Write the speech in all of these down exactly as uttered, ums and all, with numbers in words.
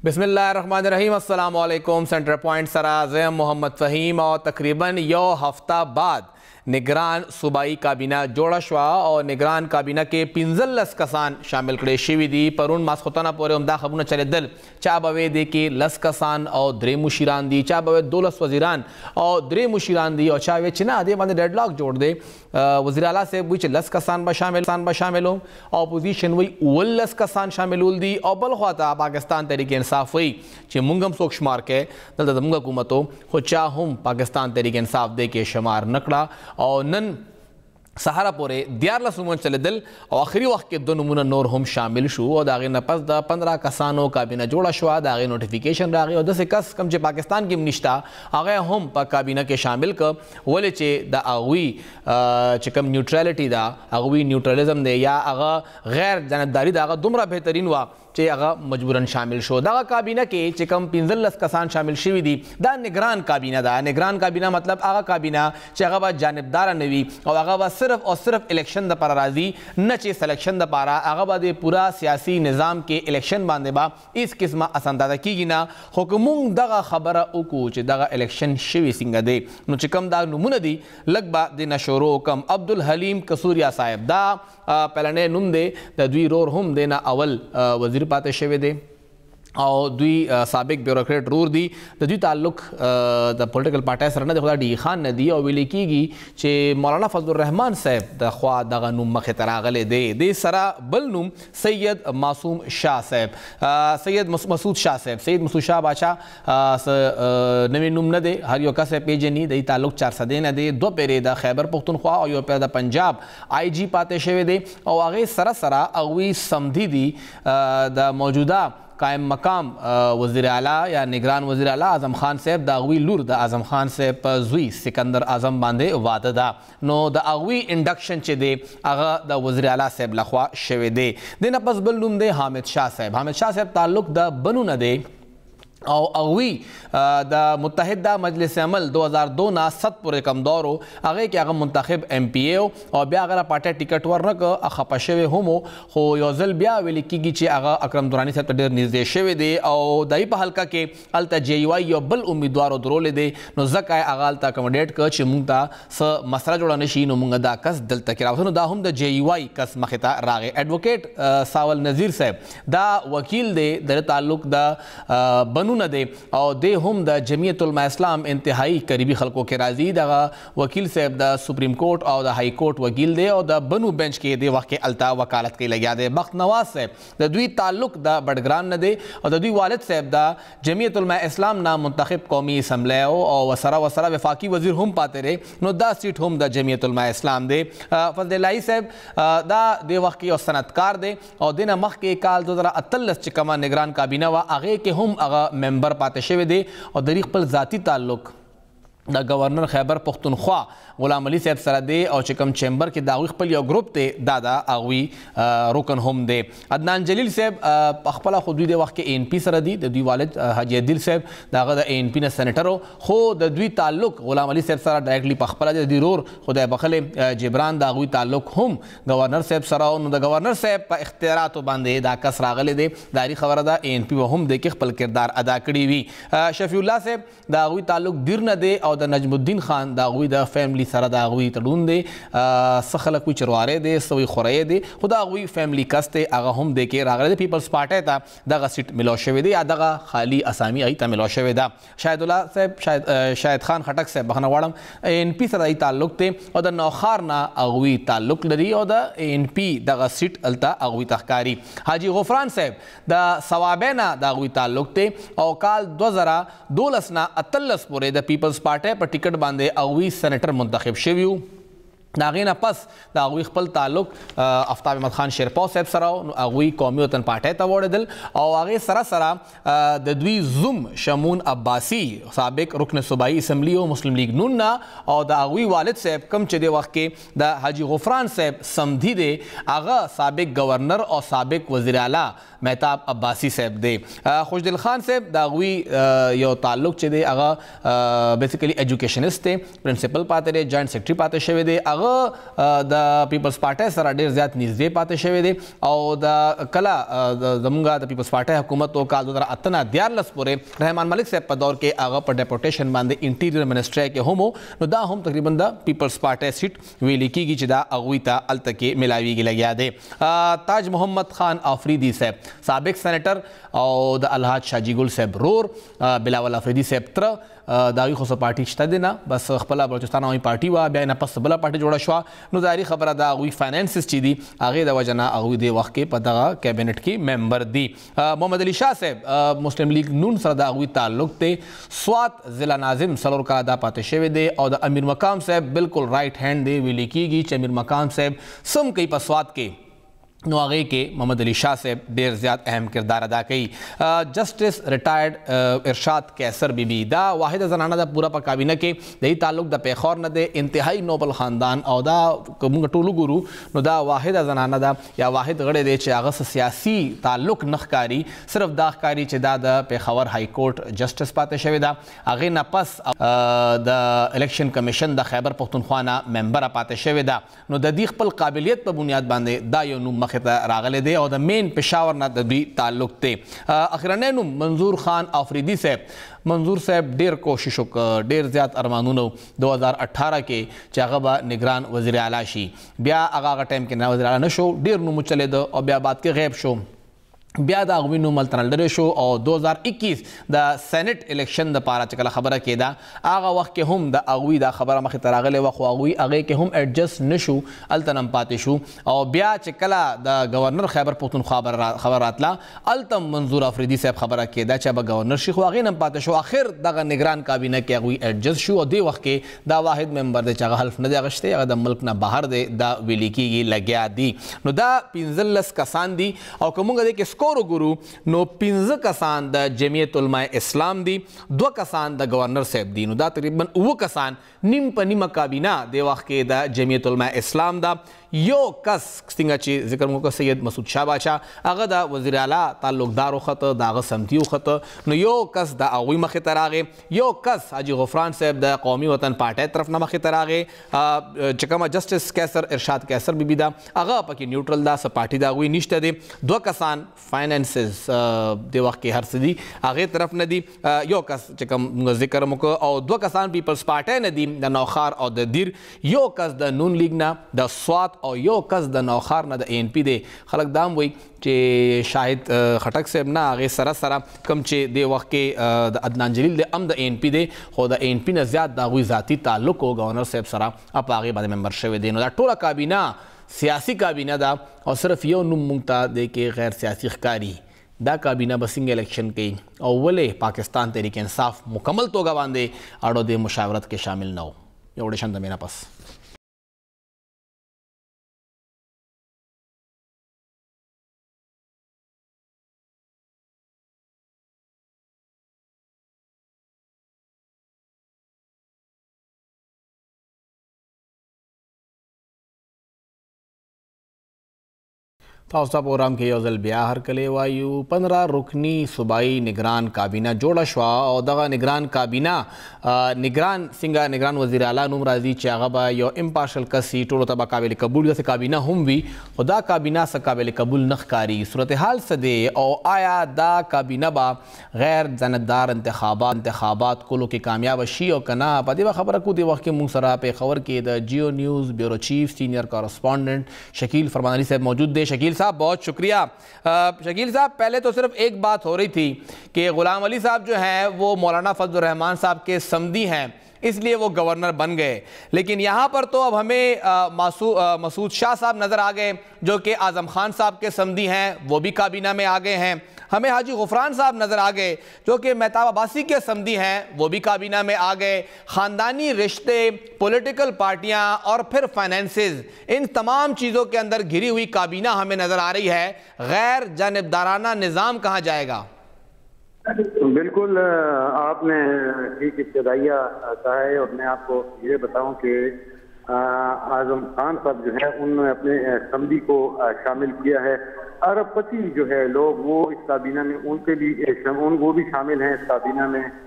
बिस्मिल्लाहिर्रहमानिर्रहीम अस्सलाम वालेकुम। सेंटर पॉइंट सराज़ मोहम्मद फ़हीम और तकरीबन यो हफ्ता बाद निगरान सूबाई काबीना जोड़ा शुआ और निगरान काबीना के पिंजल लस कसान शामिल करे शिवी दी परून मास्खोताना पोरे उमदा खबुन चले दल चा बवे दे के लस कसान और द्रे मुशीरान दी चा बवे दो लस वजीरान और द्रे मुशीरान दी और चावे चिना दे बंदे डेडलॉक जोड़ दे वज़ीर आला से बुच लस कसान बा शामिल सान बा शामिल हो अपोजिशन वही उल लस कसान शामिल उल दी और बल ख्वाता पाकिस्तान तहरीक इंसाफ वही चे मुंगम सोक शुमार के दल दमुंग हुकूमतों हो चाहम पाकिस्तान तहरीक इंसाफ दे के शुमार नकड़ा और नन सहारा पोरे दियार लसुमन चले दिल और आखिरी वक्त के दो नमूना नोर हम शामिल शू और दागे नपस द पंद्रह कसानों काबीना जोड़ा शुआ दागे नोटिफिकेशन रागे और दस कस कम चे पाकिस्तान की निश्ता आगे हम पा काबीना के शामिल क वले चे द आगवी चिकम न्यूट्रलिटी दा आगवी न्यूट्रलिज्म दे या आगा गैर जानबदारी दा आगा दुमरा बेहतरीन हुआ चे आगा मजबूरन शामिल शो दागा काबीना के चिकम पिंजल लस कसान शामिल शिवी दी दा निगरान काबीना दा निगरान काबीना मतलब आगा काबीना चे आगा बा जानबदार नवी और आगा बा सिर्फ और सिर्फ इलेक्शन द पारा राजी न चे सिलेक्शन द पारा आगा बा दे पूरा सियासी निज़ाम के इलेक्शन बांधे बा इस किस्म असंदादा की गिना हुकुमुंग दागा खबर उकू चे दागा इलेक्शन शिवी सिंगा दे नो चिकम दा नमूना दी लगबा दे नशोरो कम अब्दुल हलीम कसूरिया साहब दा पहलने नुम दे द द्वी रोर हम देना अवल वजीर पाते शेवे दे और दुई साबिक ब्यूरोक्रेट रूर दी द दुई ताल्लुक द पॉलिटिकल पार्टी सरना दे खुदा डी खान नदी और विली कीगी चे मौलाना फजलुर रहमान साहब द ख्वा दगा नुम मखे तरागले दे दे सरा बल नुम सैयद मासूम शाह साहब सैयद मसूद शाह साहब सैयद मसूद शाह बादशाह नवी नुम न दे हर यो का से पेजे नी दई ताल्लुक चार सदे न दे दो पेरे द खैबर पख्तूनख्वा और यो पे द पंजाब आई जी पाते शेवे दे और आगे सरा सरा अगवी समधी दी द मौजूदा कायम मकाम वज़ीर आला या निगरान वज़ीर आला आज़म खान साहब दागवी लूर द आज़म खान साहब जुई सिकंदर आज़म बांधे वादा नो द आगवी इंडक्शन चे दे आगा द वज़ीर आला साहब लखवा शेवे दे दिन अपस बल नुम दे हामिद शाह साहब हामिद शाह साहब ताल्लुक द बनू न दे और अगवी द मुत्तहिदा मजलिस अमल दो हज़ार दो ना सत पुरे कम दौर हो आगे के आगम मुंतखब एम पी ए हो और ब्या अगर पार्टी टिकट वर न खपशे होमो हो योजल ब्या वेली की चे आगा अकरम दुरानी साहब तडेर निर्देश दे और दही हल्का के अलता जे यू आई यो बल उम्मीदवार द्रोले दे नो जकाय आगालता कमोडेट क चे मुंगता स मसरा जोड़ा नशी नो मुंग दा कस दल तक रावनो दा हम द जे यू आई कस मखता रागे एडवोकेट सावल नज़ीर साहब दा वकील दे दर ताल्लुक द बनू न दे और दे हम द जमीयत उलमा इस्लाम इंतहाई करीबी खलकों के राजी दगा वकील साहब द सुप्रीम कोर्ट और द हाई कोर्ट वकील दे और द बनू बेंच के दे वक्त अलता वकालत के लगे दे बख्त नवाज साहब द दुई ताल्लुक द बडग्रान न दे और द दुई वालिद साहब द जमीयत उलमा इस्लाम ना मुंतखब कौमी असम्बली और वसरा वसरा वफाकी वजीर हम पाते रहे नो द सीट हम द जमीयत उलमा इस्लाम दे फजलाई साहब द दे वक्त की और सनतकार दे और दिन मख के काल दो हज़ार अतलस चिकमा निगरान काबीना व आगे के हम अगा मेंबर पाते शेवे दे और दरीक पर ज़ाती ताल्लुक द गवर्नर खैबर पख्तूनख्वा गुलाम अली साहब सरा दे और चिकम चैम्बर के दागी खपल या ग्रुप ते दादा आगवी रुकन हम दे अदनान जलील साहब अखपला खुद दे वक्त के एन पी सरा दी दुई वालिद हाजी दिल साहब दागा द एन पी न सेनेटर हो खो द दुई ताल्लुक गुलाम अली साहब सरा डायरेक्टली पखपला दे दी रोर खुदा बखले जिब्रान दागवी ताल्लुक हम गवर्नर साहब सरा द गवर्नर साहब पर इख्तियारात बांधे दा कस रागले दे दारी खबर दा एन पी व हम दे के खपल किरदार अदा करी हुई शफीउल्लाह साहब दागवी ताल्लुक दिर न दे और द नजमुद्दीन खान दागवी द फैमिली सरा दागवी तडून दे सखल कोई चरवारे दे सवी खुरए दे खुदा अगवी फैमिली कस्ते आगा हम दे के रागले दे पीपल्स पार्टी था दगा सीट मिलोशे दे या दगा खाली असामी आई ता मिलोशे दा शाहिदुल्लाह साहब शायद शाहिद खान खटक साहब बखनावाड़म एन पी सरा ताल्लुक थे और द नौखार ना अगवी ताल्लुक लरी और द एन पी दगा सीट अलता अगवी तहकारी हाजी गफरान साहब द सवाबेना दागवी ताल्लुक थे और काल दो जरा दो लसना अतलस पुरे द पीपल्स पार्टी पर टिकट बांधे अगवी सेनेटर मुंतखब शेव्यू दागीना पस दागवी खपल ताल्लुक आफ्ताब अहमद खान शेरपाव साहब सराओ अगवी कौमी वतन पार्टी तवोड़े दिल और आगे सरा सरा दद्वी जुम शमून अब्बासी साबिक रुकन सूबाई असम्बली और मुस्लिम लीग नून्ना और द अगवी वालिद साहब कम चदे वक्त के द हाजी गफरान साहब समधी दे आगा साबिक गवर्नर और साबिक वज़ीर आला मेहताब अब्बासी साहब दे खुशदिल खान साहब दागवी यो ताल्लुक चदे आगा बेसिकली एजुकेशनिस्ट थे प्रिंसिपल पाते रहे जॉइंट सेक्रेटरी पाते शेवे दे आगा هغه د پیپلز پارټي سره ډیر زیات نږدې پاتې شوی دی او د کله زمونږ د پیپلز پارټي حکومت او کال دو هزار اتنا دیارلس پورې رحمان ملک صاحب په دور کې هغه په ډیپوټیشن باندې انټیریئر منسټري کې هم نو دا هم تقریبا د پیپلز پارټي سیټ ویل کېږي چې دا هغوی ته هلته کې ملاویږي لګیا دی. تاج محمد خان آفریدي صاحب سابق سینیټر او د الحاج شاجي ګل صاحب رور بلاول آفریدي صاحب تر د هغوی خو څه پارټي شته دی نه بس خپله بلوچستان عوامي پارټي وه بیا یې نه پس بله پارټي جوړه شوه نو ظاهري خبره د هغوی فاینانسز چې دي هغې د وجه نه هغوی دې وخت کې په دغه کابینټ کې ممبر دي. محمد علي شاه صاحب مسلم لیگ نون سره د هغوی تعلق دی سوات ضلع ناظم څلور کاله دا پاتې شوی دی او د امیر مقام صاحب بالکل رائټ هینډ دی ویلې کېږي چې امیر مقام صاحب سم کوي په سوات کې نو هغې کې محمد علي شاه صاحب ډېر زیات اهم کردار ادا کوي. جسټس ریټایرډ ارشاد کیسر بی بی دا واحده زنانه ده پوره په کابینه کې د هغې تعلق د پیښور نه دی انتهایی نوبل خاندان او دا که موږ ټول وګورو نو دا واحده زنانه ده یا واحد غړی دی چې هغه سیاسي تعلق نه ښکاري صرف دا ښکاري چې دا د پیښور های کورټ جسټس پاتې شوې ده هغې نه پس د الیکشن کمیشن د خیبر پښتونخوا نه ممبره پاتې شوې ده نو د دې خپل قابلیت په بنیاد باندې دا یو نوم مخې ته راغلی دی او د مین پېښور نه د دوی تعلق دی. اخرنی نوم منظور خان آفریدي صاحب منظور صاحب ډیر کوشش وکړ ډیر زیات ارمانونه دو هزار اٹھارہ کې چې هغه به نگران وزیر اعلی شي بیا هغه هغه ټایم کې نه وزیر اعلی نه شو ډیر نوم وچلېده او بیا بعد کې غیب شو بیا د هغوی نوم هلته نه لرې شو او دو هزار اکیس د سینټ الیکشن دپاره چې کله خبره کېده هغه وخت کې هم د هغوی دا خبره مخې ته راغلې وه خو هغوی هغې کې هم ایډجسټ نه شو هلته نه هم پاتې شو او بیا چې کله د گورنر خیبر پښتونخوا خبر راتله هلته منظور آفریدي صاحب خبره کېده چې به گورنر شي خو هغې نه هم پاتې شو آخر دغه نگران کابینه کې هغوی ایډجسټ شو او دې وخت کې دا واحد ممبر دی چې هغه حلف نه دی اخیستی هغه د ملک نه بهر دی دا ویلې کېږي لګیا دي نو دا پنځلس کسان دي او که موږ دې کې سکور وګورو نو پنځه کسان د جمعیت علماء اسلام دي دوه کسان د گورنر صاحب دي نو دا تقریبا اوه کسان نیم په نیمه کابینه د وخت کې د جمعیت علماء اسلام ده یو کس څنګه چې ذکر مو وکړ سید مسعود شاه باچا هغه د وزیر اعلی تعلقدار وخته د هغه سمتي وخته نو یو کس د هغوی مخې ته راغی یو کس حاجي غفران صاحب د قومي وطن پارټۍ طرف نه مخې ته راغی چې کومه جسټس کیسر ارشاد کیسر بیبي ده هغه پکې نیوټرل ده څه پارټي د هغوی نشته دی دوه کسان فاینانسز د وخت کې هر څه دي هغې طرف نه دي یو کس چې کوم ذکر مو وکړ او دوه کسان پیپلز پارټۍ نه دي د نوخار او د دیر یو کس د نون لیگ نه د سوات او یو کس د نوخار نه د اے ان پی دی خلک دا هم وایي چې شاهد خټک صاحب نه هغې سره سره کوم چې دې وخت کې د عدنان جلیل دی هم د اے ان پی دی خو د اے ان پی نه زیات د هغوی ذاتي تعلق و گورنر صاحب سره په هغې باندې ممبر شوی دی نو دا ټوله کابینه سیاسي کابینه ده او صرف یو نوم موږ ته دی کې غیر سیاسي ښکاري دا کابینه به څنګه الیکشن کوي او ولې پاکستان تحریک انصاف مکمل توګه باندې اړو د مشاورت کې شامل نه و یو ډېر شان د مینا پس تاسو ته پروګرام کې یو ځل بیا هرکلی وایو پندره رکني صوبایي نگران کابینه جوړه شوه او دغه نگران کابینه نگران څنګه نگران وزیر اعلی نوم راځي چې هغه به یو امپارشل کس وي ټولو ته به قابل قبول داسې کابینه هم وي خو دا کابینه څه قابل قبول نه ښکاري صورتحال څه دی او آیا دا کابینه به غیر جانبدار انتخابات انتخابات کولو کې کامیاب شي او که نه په دې به خبره کوو دې وخت کې موږ سره پېښور کې د جیو نیوز بیورو چیف سینئر کارسپونڈنٹ شکیل فرمان علی صاحب موجود دے. شکیل صاحب بہت شکریہ. شکیل صاحب پہلے تو صرف ایک بات ہو رہی تھی کہ غلام علی صاحب جو ہیں وہ مولانا فضل الرحمان صاحب کے سمدی ہیں اس لیے وہ گورنر بن گئے لیکن یہاں پر تو اب ہمیں مسعود شاہ صاحب نظر آ گئے جو کہ اعظم خان صاحب کے سمدی ہیں وہ بھی کابینہ میں آ گئے ہیں ہمیں حاجی غفران صاحب نظر آ گئے جو کہ مہتاب عباسی کے سمدی ہیں وہ بھی کابینہ میں آ گئے خاندانی رشتے پولیٹیکل پارٹیاں اور پھر فائنینسز ان تمام چیزوں کے اندر گھری ہوئی کابینہ ہمیں نظر آ رہی ہے غیر جانبدارانہ نظام کہاں جائے گا؟ بالکل آپ نے ٹھیک ابتدائیہ کہا ہے اور میں آپ کو یہ بتاؤں کہ اعظم خان صاحب جو ہے انہوں نے اپنے سمدی کو شامل کیا ہے ارب پتی جو ہے لوگ وہ اس کابینہ میں ان کے بھی ان وہ بھی شامل ہیں اس کابینہ میں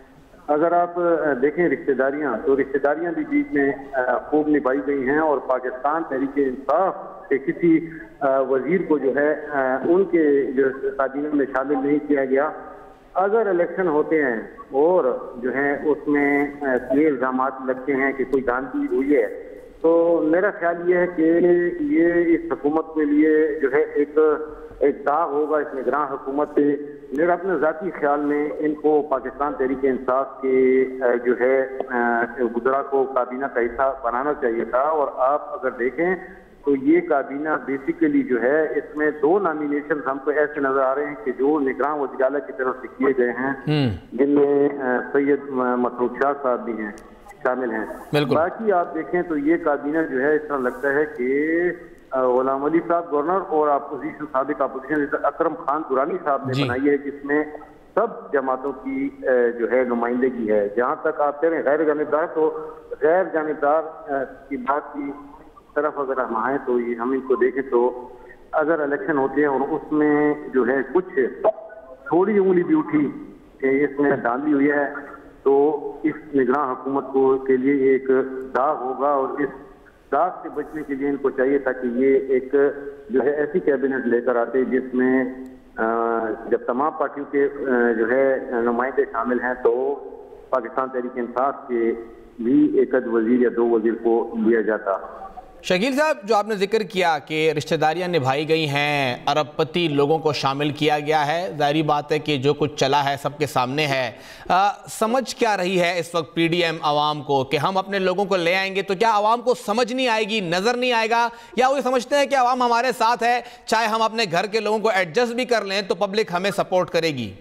अगर आप देखें रिश्तेदारियां, तो रिश्तेदारियां भी बीच में खूब निभाई गई हैं और पाकिस्तान तहरीक इंसाफ के किसी वजीर को जो है उनके जो काबीना में शामिल नहीं किया गया। अगर इलेक्शन होते हैं और जो है उसमें ये इल्जाम लगते हैं कि कोई धांधली हुई है, तो मेरा ख्याल ये है कि ये इस हुकूमत के लिए जो है एक एक दाग होगा इस निगरान हुकूमत पे। मेरा अपने ज़ाती ख्याल में इनको पाकिस्तान तहरीक इंसाफ के जो है गुजरा को काबीना का हिस्सा बनाना चाहिए था। और आप अगर देखें तो ये काबीना बेसिकली जो है इसमें दो नॉमिनेशन हमको ऐसे नजर आ रहे हैं कि जो निगरान वज़ीर आला की तरफ से किए गए हैं, जिनमें सैयद मसरूद शाह साहब भी हैं, शामिल हैं। बाकी आप देखें तो ये काबीना जो है इस तरह लगता है कि गुलाम अली साहब गवर्नर और अपोजिशन साबिक अपोजिशन अकरम खान दुरानी साहब ने बनाई है, जिसमें सब जमातों की जो है नुमाइंदगी है। जहाँ तक आप कह रहे हैं गैर जानिबदार, तो गैर जानिबदार की बात की तरफ अगर हम आए तो ये हम इनको देखें तो अगर इलेक्शन होते हैं और उसमें जो है कुछ थोड़ी उंगली भी उठी कि इसमें धांधली हुई है, तो इस निगरान हुकूमत को के लिए एक दाग होगा। और इस दाग से बचने के लिए इनको चाहिए था कि ये एक जो है ऐसी कैबिनेट लेकर आते जिसमें जब तमाम पार्टियों के जो है नुमाइंदे शामिल हैं, तो पाकिस्तान तहरीक इंसाफ के भी एक वजीर या दो वजीर को लिया जाता। शकील साहब, जो आपने जिक्र किया कि रिश्तेदारियां निभाई गई हैं, अरबपति लोगों को शामिल किया गया है, जाहिर बात है कि जो कुछ चला है सबके सामने है। आ, समझ क्या रही है इस वक्त पीडीएम आवाम को कि हम अपने लोगों को ले आएंगे, तो क्या आवाम को समझ नहीं आएगी, नजर नहीं आएगा, या वो समझते हैं कि आवाम हमारे साथ है, चाहे हम अपने घर के लोगों को एडजस्ट भी कर लें तो पब्लिक हमें सपोर्ट करेगी?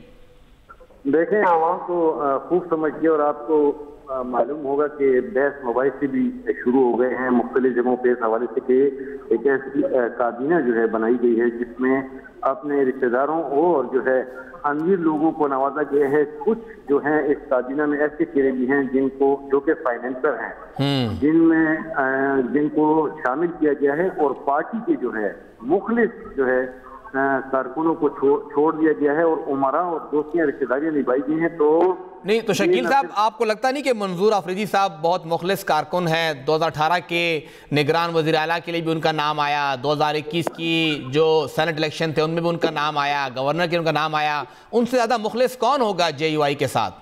देखें, आवाम को खूब समझिए और आपको मालूम होगा कि बहस मोबाइल से भी शुरू हो गए हैं मुख्तलिफ जगहों पे इस हवाले से कि एक ऐसी काबीना जो है बनाई गई है जिसमें अपने रिश्तेदारों और जो है अमीर लोगों को नवाजा गया है। कुछ जो है इस काबीना में ऐसे चेहरे भी हैं जिनको जो कि फाइनेंसर हैं, जिनमें जिनको शामिल किया गया है और पार्टी के जो है मुखलिस जो है कारकुनों को छोड़ छोड़ दिया गया है और उमरा और दोस्तियां रिश्तेदारियां निभाई गई हैं। तो नहीं तो शकील साहब, आपको लगता नहीं कि मंजूर अफरीदी साहब बहुत मुखलिस कारकुन हैं? दो हज़ार अठारह के निगरान वज़ीर आला के लिए भी उनका नाम आया, दो हज़ार इक्कीस की जो सेनेट इलेक्शन थे उनमें भी उनका नाम आया, गवर्नर के उनका नाम आया। उनसे ज़्यादा मुखलिस कौन होगा जे यू आई के साथ?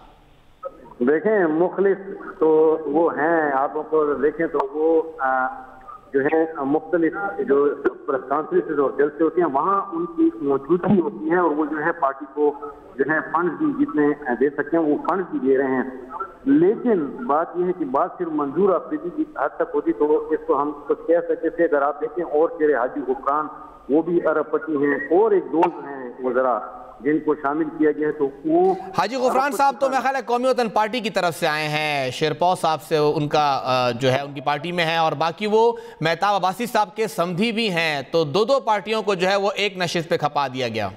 देखें, मुखलिस तो वो हैं, आप देखें तो वो आ, जो है मुख्तलिफ जो प्रेस कॉन्फ्रेंसेज और जलसे होते हैं वहाँ उनकी मौजूदगी होती है और वो जो है पार्टी को जो है फंड भी जितने दे सकते हैं वो फंड भी दे रहे हैं। लेकिन बात यह है कि बात सिर्फ मंजूर अफरीदी की हद तक होती तो इसको हम कुछ कह सकते थे। अगर आप देखें और चेहरे, हाजी गुफरान वो भी अरबपति हैं और एक दोस्त हैं वज़रा जिनको शामिल किया गया है, तो वो हाजी गुफरान साहब तो मेरा ख्याल है कौमी वतन पार्टी की तरफ से आए हैं, शेरपौ साहब से उनका जो है उनकी पार्टी में है, और बाकी वो मेहताब अब्बासी साहब के समधी भी हैं। तो दो दो पार्टियों को जो है वो एक नशिस्त पे खपा दिया गया।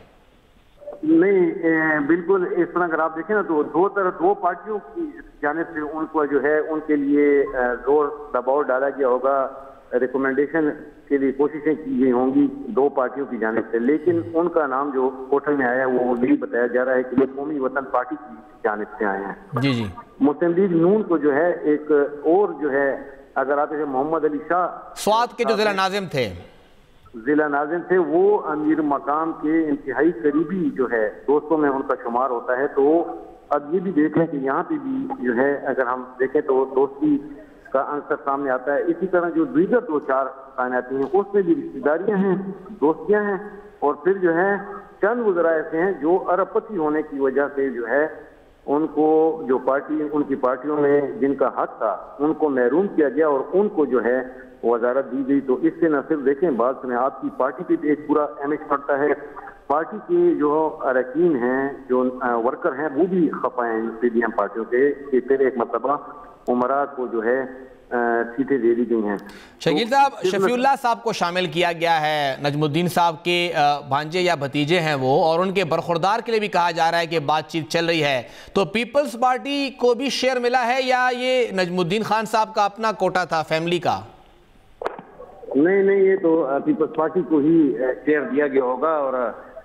नहीं, ए, बिल्कुल इस तरह अगर आप देखें ना तो दो तरह दो पार्टियों की जानिब से उनको जो है उनके लिए जोर दबाव डाला गया होगा, रिकमेंडेशन के लिए कोशिशें की गई होंगी दो पार्टियों की जानिब से, लेकिन उनका नाम जो पोर्टल में आया वो नहीं बताया जा रहा है कि वो कौमी वतन पार्टी की जानिब से आए हैं। जी जी मुस्लिम लीग नून को जो है एक और जो है अगर आप मोहम्मद अली शाह स्वात के जो जिला नाजिम थे जिला नाजिम थे वो अमीर मकाम के इंतहाई करीबी जो है दोस्तों में उनका शुमार होता है। तो अब ये भी देख लें कि यहाँ पे भी जो है अगर हम देखें तो दोस्ती का अंसर सामने आता है। इसी तरह जो दीगर दो चार कायनाती हैं उसमें भी रिश्तेदारियां हैं, दोस्तियां हैं, और फिर जो है चंद वज़रा ऐसे हैं जो अरबपति होने की वजह से जो है उनको जो पार्टी उनकी पार्टियों में जिनका हक था उनको महरूम किया गया और उनको जो है वजारत दी गई। तो इससे न सिर्फ देखें बात सुने आपकी पार्टी पे एक पूरा इमेज पड़ता है, पार्टी के जो अरकान हैं जो वर्कर हैं वो भी खफा हैं पीडीएम पार्टियों से कि फिर एक मतबा उमरा को जो है सीटें दे दी गई हैं। शकील साहब, शफीउल्लाह साहब को शामिल किया गया है, नजमुद्दीन साहब के भांजे या भतीजे हैं वो, और उनके बरखुरदार के लिए भी कहा जा रहा है कि बातचीत चल रही है। तो पीपल्स पार्टी को भी शेयर मिला है या ये नजमुद्दीन खान साहब का अपना कोटा था फैमिली का? नहीं नहीं, ये तो पीपल्स पार्टी को ही शेयर दिया गया होगा और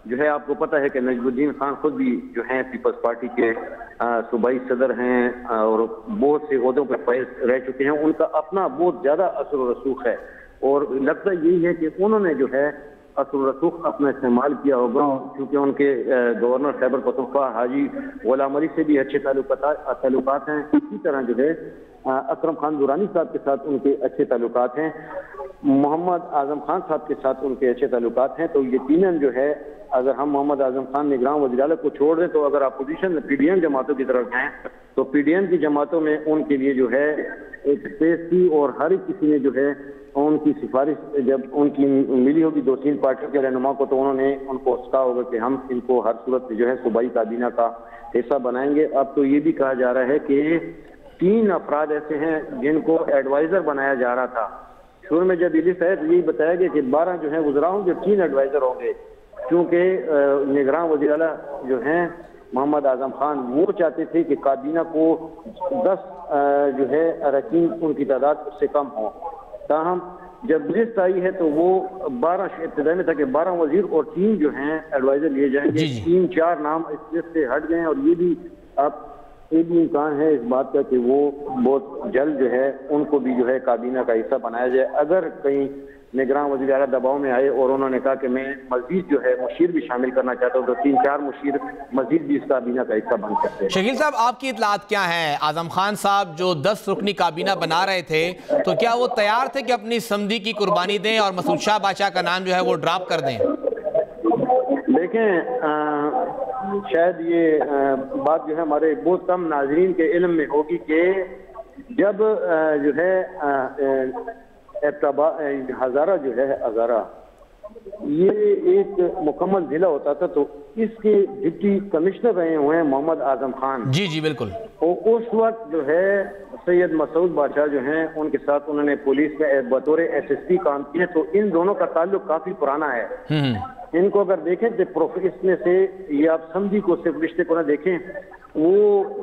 जो है आपको पता है कि नजमुद्दीन खान खुद भी जो है पीपल्स पार्टी के सूबाई सदर हैं और बहुत से ओहदों पर फैज रह चुके हैं। उनका अपना बहुत ज्यादा असर व रसूख है और लगता यही है कि उन्होंने जो है असर व रसूख अपना इस्तेमाल किया होगा, क्योंकि उनके गवर्नर खैबर पख्तूनख्वा हाजी गुलाम अली से भी अच्छे ताल्लुकात हैं। इसी तरह जो है अकरम खान दुरानी साहब के साथ उनके अच्छे ताल्लुकात हैं, मोहम्मद आजम खान साहब के साथ उनके अच्छे ताल्लुकात हैं। तो यकीनन जो है अगर हम मोहम्मद आजम खान निगरान वज़ीर आला को छोड़ दें तो अगर अपोजिशन में पीडीएम जमातों की तरफ जाएं तो पीडीएम की जमातों में उनके लिए जो है एक स्पेस थी और हर एक किसी ने जो है उनकी सिफारिश जब उनकी मिली होगी दो तीन पार्टियों के रहनुमा को तो उन्होंने उनको कहा होगा कि हम इनको हर सूरत में जो है सूबाई काबीना का हिस्सा बनाएंगे। अब तो ये भी कहा जा रहा है कि तीन अफराद ऐसे हैं जिनको एडवाइजर बनाया जा रहा था। शुरू में जब ये लिस्ट है तो यही बताया गया कि बारह जो है वज़राओं जो तीन एडवाइजर होंगे, क्योंकि निगरान वज़ीर आला जो हैं मोहम्मद आजम खान वो चाहते थे कि काबीना को दस जो है अरकान उनकी तादाद उससे कम हो। ताहम जब लिस्ट आई है तो वो बारह इब्तिदा में था कि बारह वजीर और तीन जो हैं एडवाइजर लिए जाएंगे। तीन चार नाम इस लिस्ट से हट गए और ये भी अब ये भी इम्कान है इस बात का कि वो बहुत जल्द जो है उनको भी जो है काबीना का हिस्सा बनाया जाए। अगर कहीं निगरान वज़ीर आला दबाव में आए और उन्होंने कहा कि मैं मजीद जो है मुशीर भी शामिल करना चाहता हूँ तो तीन चार मुशीर मजीद भी इस काबीना का हिस्सा बन सकते हैं। शकील साहब, आपकी इतलात क्या है? आजम खान साहब जो दस रुकनी काबीना बना रहे थे तो क्या वो तैयार थे कि अपनी समधी की कुर्बानी दें और मसूद शाह बादशाह का नाम जो है वो ड्रॉप कर दें? देखें, शायद ये आ, बात जो है हमारे बहुत कम नाजरीन के इल्म में होगी कि जब आ, जो है आ, आ, हजारा जो है हजारा ये एक मुकम्मल जिला होता था तो इसके डिप्टी कमिश्नर रहे हुए हैं मोहम्मद आजम खान। जी जी बिल्कुल। और उस वक्त जो है सैयद मसूद बादशाह जो हैं उनके साथ उन्होंने पुलिस में बतौर एसएसपी काम किया। तो इन दोनों का ताल्लुक काफी पुराना है। इनको अगर देखें तो प्रोफेस में से ये आप समझी को सिर्फ रिश्ते को ना देखें, वो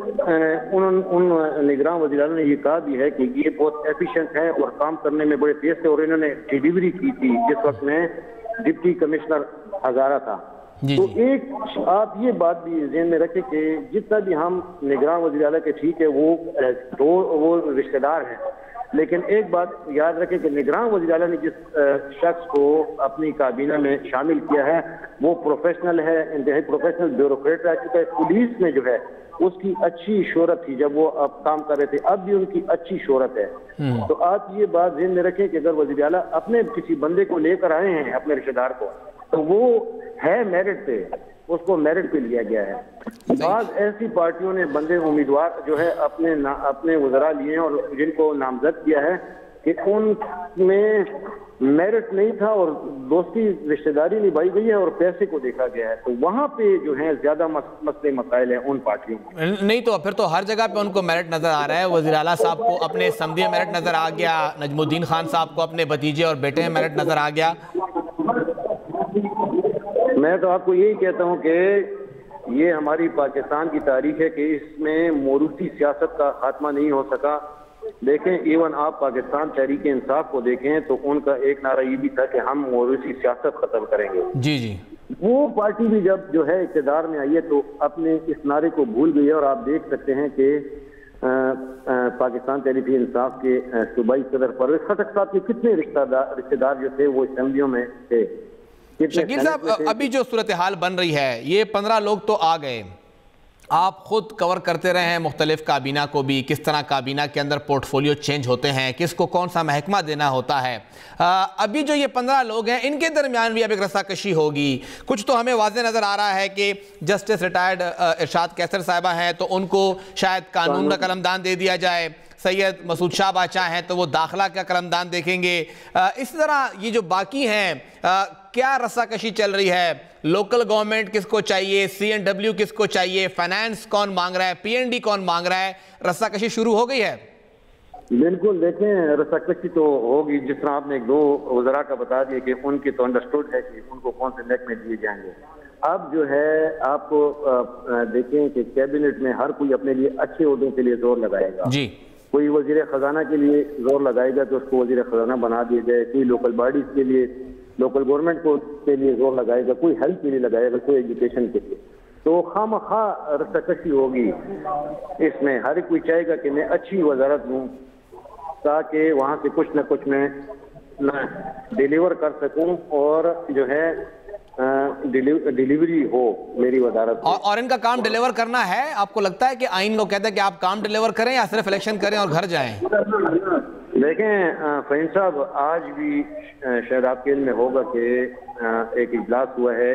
उन उन निगरान वज़ीर आला ने ये कहा भी है कि ये बहुत एफिशिएंट है और काम करने में बड़े तेज थे और इन्होंने डिलीवरी की थी जिस वक्त में डिप्टी कमिश्नर हजारा था। जी तो जी। एक आप ये बात भी ज़हन में रखें कि जितना भी हम निगरान वज़ीर आला के ठीक है वो दो वो रिश्तेदार हैं, लेकिन एक बात याद रखें कि निगरान वज़ीर आला ने जिस शख्स को अपनी काबीना में शामिल किया है वो प्रोफेशनल है, इंतहाई प्रोफेशनल ब्यूरोक्रेट रह चुका है। पुलिस में जो है उसकी अच्छी शोहरत थी जब वो अब काम कर रहे थे, अब भी उनकी अच्छी शोहरत है। तो आप ये बात ज़हन में रखें कि अगर वज़ीर आला अपने किसी बंदे को लेकर आए हैं अपने रिश्तेदार को तो वो है मेरिट पे, उसको मेरिट पे लिया गया है। बाद ऐसी पार्टियों ने बंदे उम्मीदवार जो है अपने ना, अपने वज़रा लिए हैं और जिनको नामजद किया है कि उनमें मेरिट नहीं था और दोस्ती रिश्तेदारी निभाई गई है और पैसे को देखा गया है। तो वहाँ पे जो है ज्यादा मसले मसाइल हैं उन पार्टियों में। नहीं तो फिर तो हर जगह पे उनको मेरिट नजर आ रहा है। वज़ीर आला साहब को अपने समधी में मेरिट नजर आ गया, नजमुद्दीन खान साहब को अपने भतीजे और बेटे में मेरिट नजर आ गया। मैं तो आपको यही कहता हूँ कि ये हमारी पाकिस्तान की तारीख है कि इसमें मोरूसी सियासत का खात्मा नहीं हो सका। देखें, इवन आप पाकिस्तान तहरीक इंसाफ को देखें तो उनका एक नारा ये भी था कि हम मोरूसी सियासत खत्म करेंगे। जी जी। वो पार्टी भी जब जो है इक़्तिदार में आई है तो अपने इस नारे को भूल गई है और आप देख सकते हैं कि पाकिस्तान तहरीक इंसाफ के सूबाई सदर परवेज खटक साहब के कितने रिश्तेदार रिश्तेदार जो थे वो असेंबलियों में थे। शकील साहब, अभी जो सूरत हाल बन रही है, ये पंद्रह लोग तो आ गए, आप खुद कवर करते रहे हैं मुख्तलिफ काबीना को भी, किस तरह काबीना के अंदर पोर्टफोलियो चेंज होते हैं, किसको कौन सा महकमा देना होता है। आ, अभी जो ये पंद्रह लोग हैं इनके दरमियान भी अब एक रस्साकशी होगी। कुछ तो हमें वाज़ेह नज़र आ रहा है कि जस्टिस रिटायर्ड इरशाद कैसर साहिबा हैं तो उनको शायद कानून का कलमदान दे दिया जाए, सैयद मसूद शाह बादशाह हैं तो वो दाखिला का कलमदान देखेंगे। इस तरह ये जो बाकी हैं, क्या रस्साकशी चल रही है? लोकल गवर्नमेंट किसको चाहिए, सी एन डब्ल्यू किसको चाहिए, फाइनेंस कौन मांग रहा है, पी एन डी कौन मांग रहा है? रस्साकशी शुरू हो गई है? बिल्कुल, देखें रस्साकशी तो होगी। जिस तरह आपने एक दो वज़रा का बता दिया कि उनकी तो अंडरस्टूड है कि उनको कौन से महकमे दिए जाएंगे। अब जो है आपको देखें कि कैबिनेट में हर कोई अपने लिए अच्छे ओहदों के लिए जोर लगाएगा जी। कोई वजीर खजाना के लिए जोर लगाएगा तो उसको वजीर खजाना बना दिया जाए, कोई लोकल बॉडीज के लिए लोकल गवर्नमेंट को के लिए जोर लगाएगा, कोई हेल्थ के लिए लगाएगा, कोई एजुकेशन के लिए, तो खामखा रस्साकशी होगी इसमें। हर कोई चाहेगा कि मैं अच्छी वजारत लूँ ताकि वहाँ से कुछ न कुछ मैं डिलीवर कर सकूँ और जो है डिलीवरी हो मेरी वजारत। और, और इनका काम डिलीवर करना है? आपको लगता है कि आइन को कहता है कि आप काम डिलीवर करें या सिर्फ इलेक्शन करें और घर जाएं? देखें फहीम साहब, आज भी शायद आपके इल्म में होगा कि एक इजलास हुआ है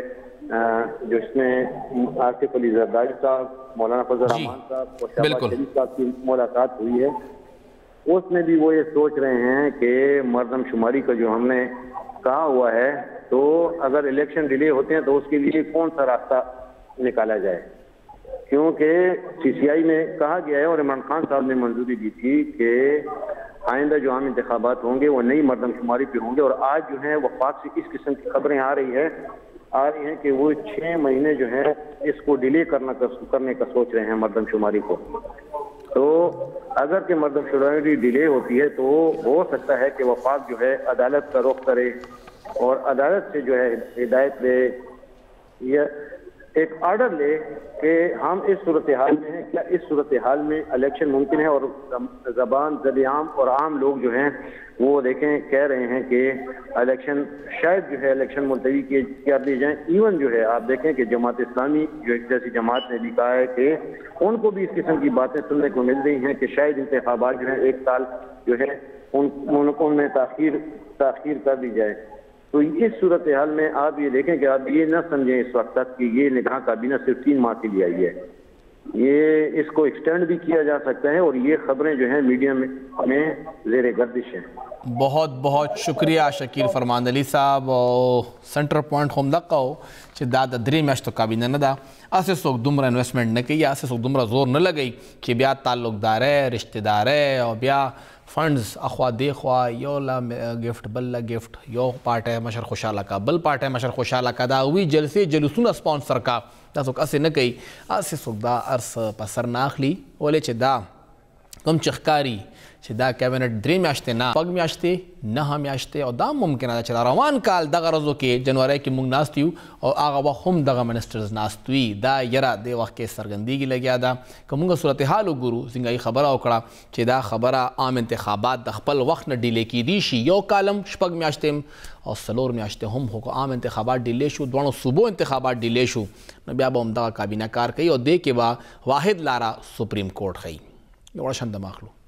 जिसमें आसिफ अली जरदारी साहब, मौलाना फजल रहमान साहब और शहबाज शरीफ साहब की मुलाकात हुई है। उसमें भी वो ये सोच रहे हैं कि मर्दमशुमारी का जो हमने कहा हुआ है, तो अगर इलेक्शन डिले होते हैं तो उसके लिए कौन सा रास्ता निकाला जाए, क्योंकि सीसीआई में कहा गया है और इमरान खान साहब ने मंजूरी दी थी कि आइंदा जो आम इंतखाबात होंगे वो नई मर्दमशुमारी पे होंगे। और आज जो है वफाक से इस किस्म की खबरें आ रही है आ रही हैं कि वो छः महीने जो है इसको डिले करना करने का सोच रहे हैं मर्दमशुमारी को। तो अगर के मर्दमशुमारी डिले होती है तो हो सकता है कि वफाक जो है अदालत का रुख करे और अदालत से जो है हिदायत दे या एक ऑर्डर ले कि हम इस सूरत हाल में हैं, क्या इस सूरत हाल में इलेक्शन मुमकिन है। और ज़बान ज़द-ए-आम और आम लोग जो हैं वो देखें कह रहे हैं कि इलेक्शन शायद जो है इलेक्शन मुलतवी कर दिए जाएँ। इवन जो है आप देखें कि जमात इस्लामी जो एक जैसी जमात ने भी कहा है कि उनको भी इस किस्म की बातें सुनने को मिल रही हैं कि शायद इंतखाबात जो है एक साल जो है उन उनमें ताखीर ताखीर कर दी जाए। तो इस सूरत हाल में आप ये देखें कि आप ये ना समझें इस वक्त तक कि ये निगाह काबीना सिर्फ तीन माह के लिए आई है, ये इसको एक्सटेंड भी किया जा सकता है और ये खबरें जो हैं मीडिया में, में ज़ेर गर्दिश हैं। बहुत बहुत शुक्रिया शकील फरमान अली साहब। और सेंटर पॉइंट हम दक्का हो दा दरी मैच तो काबीना न दा असे सोक दुमरा इन्वेस्टमेंट न कही, असे सोक दुमरा जोर न लगई कि ब्या ताल्लुकदार है, रिश्तेदार है और ब्या फंड्स अखवा देखवा यो ला गिफ्ट बल ला गिफ्ट यो पार्ट है मशर खुशाला का बल पार्ट है मशर खुशाला का दा हुई जलसे जलूसुन स्पॉन्सर का दा सोक असे न कही असे सोक दा अर्स पसर नाखली ओले चे दा कम चखकारी चे दा कैबिनेट द्री म्याश्ते ना पग म्याश्ते नहा म्याश्ते और दा मुमकिन है चला रवान काल दगा रजो के जनवरी की मुंग नास्तियू और आगा वक्त हम दगा मिनिस्टर्स नास्तुई दा यरा दे वक्त के सरगंदी की लग्या दा कमुंगा सूरत हाल गुरु सिंगाई खबरा उकड़ा चे दा खबरा आम इंतखाबात दखपल वक्त न डिले की दीशी यो कालम शपग म्याश्ते और सलोर म्याश्ते हम हो आम इंतखाबात डिले शू दोनों सुबह इंतखाबात डिले शू न ब्या बम दगा काबीना कार कही और दे के बा वाहिद लारा सुप्रीम कोर्ट खई बड़ा शन दिमाग लो।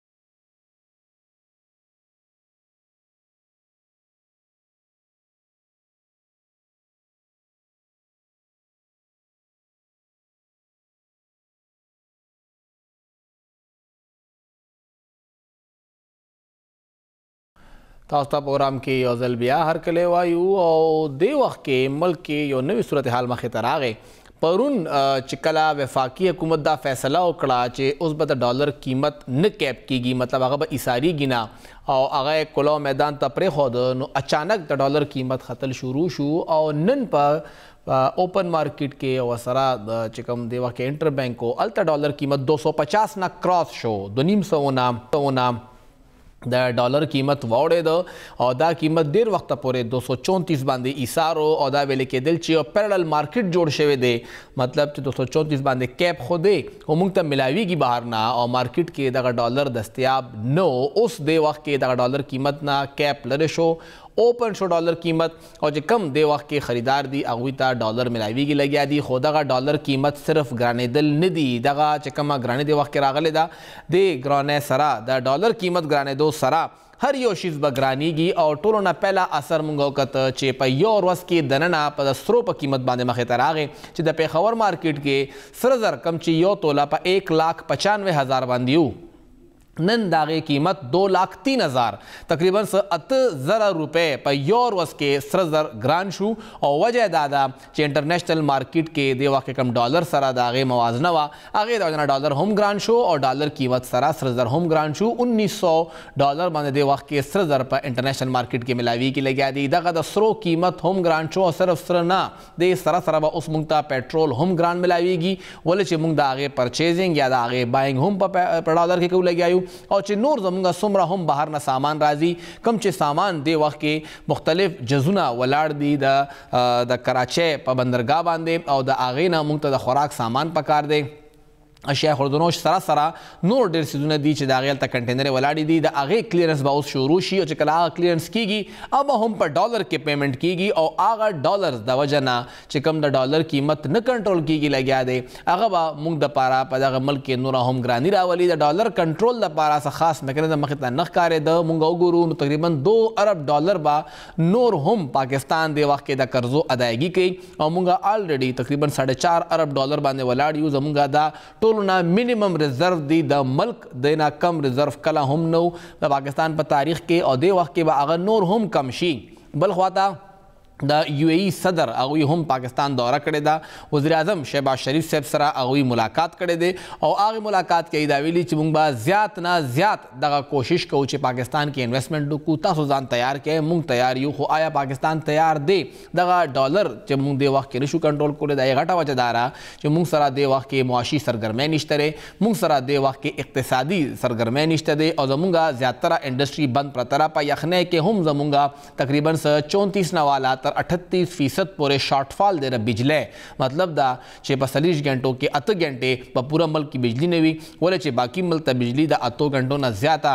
तास्ता प्रोग्राम के योजल बिया हर कले वायु और दे वक्त के मुल्क के यो नवी सूरत हाल में खतर आ गए परून चिकला वफाकी हुकूमत दा फैसला उकड़ा चे उस बद डॉलर कीमत न कैप की गी मतलब अगर इसारी गिना और अगर कुलो मैदान तपरे खुद अचानक द डॉलर कीमत खतल शुरू शू और नन पर ओपन मार्केट के वसरा चिकम देवा के इंटर बैंक को अल्ता डॉलर कीमत दो सौ पचास ना क्रॉस शो दो नीम सौ नाम सौ नाम द डॉलर कीमत वोड़े दो और दा कीमत देर वक्त पोरे दो सौ चौंतीस बांधे इसारो और दा वेले के दिल ची और पैरेलल मार्केट जोड़ शेवे दे मतलब दो सौ चौंतीस बांधे कैप खुदे वो मुंग तब मिलावी की बाहर ना और मार्केट के दगा डॉलर दस्तियाब नो उस दे वक्त के दगा डॉलर कीमत ना कैप लरेशो ओपन शो डॉलर कीमत और जो कम दे वक्त के ख़रीदार दी अगवीता डॉलर मिलावी की लगिया दी खुदा का डॉलर कीमत सिर्फ ग्राने दिल न दी दगा चकमा ग्राने दे वक्त के रागले दा दे ग्राने सरा दा डॉलर कीमत ग्राने दो सरा हर यो शीज बग्रानी गी और टोलो ना पहला असर मुंगौकत चेप यो और वस के दनना पद स्रो पर कीमत बांधे मखे तरागे चिदा पे खबर मार्केट के सरजर कम ची यो तोला पर एक लाख पचानवे हज़ार बांधियू नन दागे कीमत दो लाख तीन हज़ार तकरीबन से अत ज़रा रुपये पर योर वस के सरजर ग्रान शू और वजह दादा चे इंटरनेशनल मार्केट के देवा के कम डॉलर सरा दागे मवाजना वा आगे दाजना डॉलर होम ग्रान शो और डॉलर कीमत सरा सरजर होम ग्रान शू उन्नीस सौ डॉलर माने देवा के सरजर पर इंटरनेशनल मार्केट के मिलावी की लगे दी दगा दसरो कीमत होम ग्रान शो और सिर्फ सर ना दे सरा सरा उस मुंगता पेट्रोल होम ग्रान मिलावीगी बोले चे मुंग दागे परचेजिंग या दागे बाइंग होम पर डॉलर के क्यों लगे आयु او چې نور زمونږ څومره هم بهر نه سامان راځي کم چې سامان دی وخت کې مختلف جزونه ولاړ دي د د کراچۍ په بندرګاه باندې او د هغې نه موږ ته د خوراک سامان پکار دی اشیاء خوردنوش سره سره نور ډېر څیزونه دي چې د هغې هلته کنټینرې ولاړې دي د هغې کلیرنس به اوس شروع شي او چې کله هغه کلیرنس کېږي او به هم په ډالر کې پیمنټ کېږي او هغه ډالر د وجه نه چې کوم د ډالر قیمت نه کنټرول کېږي لګیا دی هغه به موږ دپاره په دغه ملک کې نوره هم ګراني راولي د ډالر کنټرول دپاره څه خاص میکانیزم مخې ته نه ښکارېده موږ وګورو نو تقریبا دو ارب ډالر به نور هم پاکستان دی وخت کې د قرضو ادایګي کوي او موږ آلریډي تقریبا ساڑھے چار ارب ډالر باندې ولاړ یو زموږ دا ټول منیمم ریزرو دی د ملک دینا کم ریزرو کله هم نو د پاکستان په تاریخ کې او د وخت کې به هغه نور هم کم شي بل خواته د یو ای صدر هغوی هم پاکستان دوره کړې ده وزیر اعظم شهباز شریف صاحب سره هغوی ملاقات کړی دی او هغې ملاقات کې دا ویلي چې موږ به زیات نه زیات دغه کوشش کوو چې پاکستان کې انویسټمنټ وکړو تاسو ځان تیار کړئ موږ تیار یو خو آیا پاکستان تیار دی دغه ډالر چې موږ دې وخت کې نشو کنټرول کولی دا یې غټه وجه دا ده چې موږ سره دې وخت کې معاشي سرګرمۍ نشته دی موږ سره دې وخت کې اقتصادي سرګرمۍ نشته دی او زموږ زیاتره انډسټري بند پرته را په یخنۍ کې هم زموږ تقریبا چونتیس نه والا تر اٹھتیس فیصد پورے شارٹ فال دے رہا بجلی مطلب دا چې په څلوېښت غنټو کې اته غنټې په پوره ملک کې بجلی نه وي ولې چې باقي ملک ته بجلی د اتو غنټو نه زیاته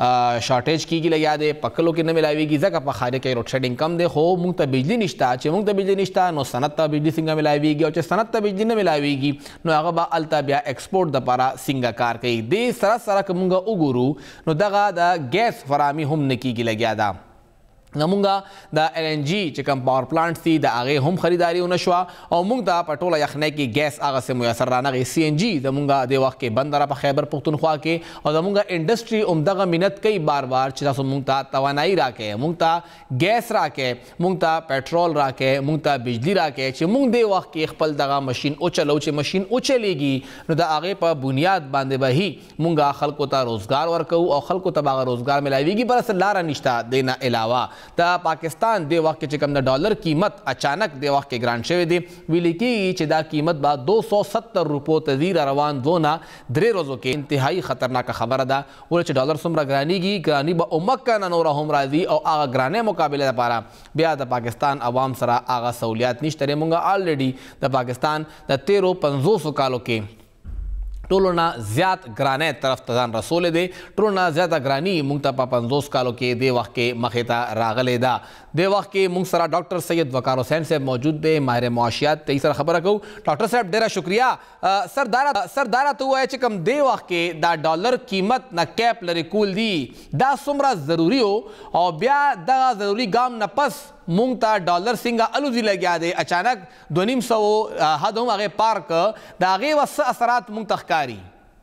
شارټیج کېږي لګیا دی په کلو کې نه میلاویږي ځکه په ښار کې لوډ شیډینګ کم دی خو موږ ته بجلی نشته چې موږ ته بجلی نشته نو صنعت ته بجلی څنګه میلاویږي او چې صنعت ته بجلی نه میلاویږي نو هغه به هلته بیا ایکسپورټ دپاره څنګه کار کوي دې سره سره که موږ وګورو نو دغه د ګیس فراهمي هم نه کېږي لګیا ده نو مونږ د ایل ان جي چې کوم پاور پلانټس دي د هغې هم خریداري ونه شوه او مونږ ته په ټوله یخنۍ کې ګیس هغسې میسر رانغی سی ان جي د مونږ دې وخت کې بنده را په خیبر پښتونخوا کې او د مونږ انډسټري همدغه منت کوي بار بار چې تاسو مونږ ته توانایي راکړئ مونږ ته ګیس راکړئ مونږ ته پټرول راکړئ مونږ ته بجلي راکړئ چې مونږ دې وخت کې خپل دغه مشین وچلو چې مشین وچلیږي نو د هغې په بنیاد باندې به هي مونږ خلکو ته روزګار ورکوو او خلکو ته به هغه روزګار میلاویږي بل څه لاره نشته دې نه علاوه د پاکستان دی وخت کې چې کوم د ډالر قیمت اچانک دی وخت کې ګران شوی دی ویل کېږي چې دا قیمت به دو سو ستر روپو ته ځي را روان دونه درې ورځو کې انتهایی خطرناکه خبره ده ولې چې ډالر څومره ګرانېږي ګراني به عمکه نه نوره هم راځي او هغه ګرانۍ مقابله لپاره بیا د پاکستان عوام سره هغه سہولیات نشته دی مونږ آلریډي د پاکستان د تیرو پنځوسو کالو کې ټولو نه زیات ګرانۍ طرف ته ځان رسولی دی ټولو نه زیاته ګراني موږ ته په پنځوس کالو کې دې وخت کې مخې ته راغلی ده دې وخت کې موږ سره ډاکټر سید وقار حسین صاحب موجود دی ماهر معاشیات ته سره خبره کوو ډاکټر صاحب ډېره شکریه سر دا سر دا راته ووایه چې کوم دې وخت کې دا ډالر قیمت نه کیپ لرې کول دي دا څومره ضروري و او بیا دغه ضروري ګام نه پس مونږ ته ډالر څنګه الوزي لګیا دی اچانک دوه نیم سوو حد هم هغې پار که د هغې به څه اثرات مونږ ته ښکاري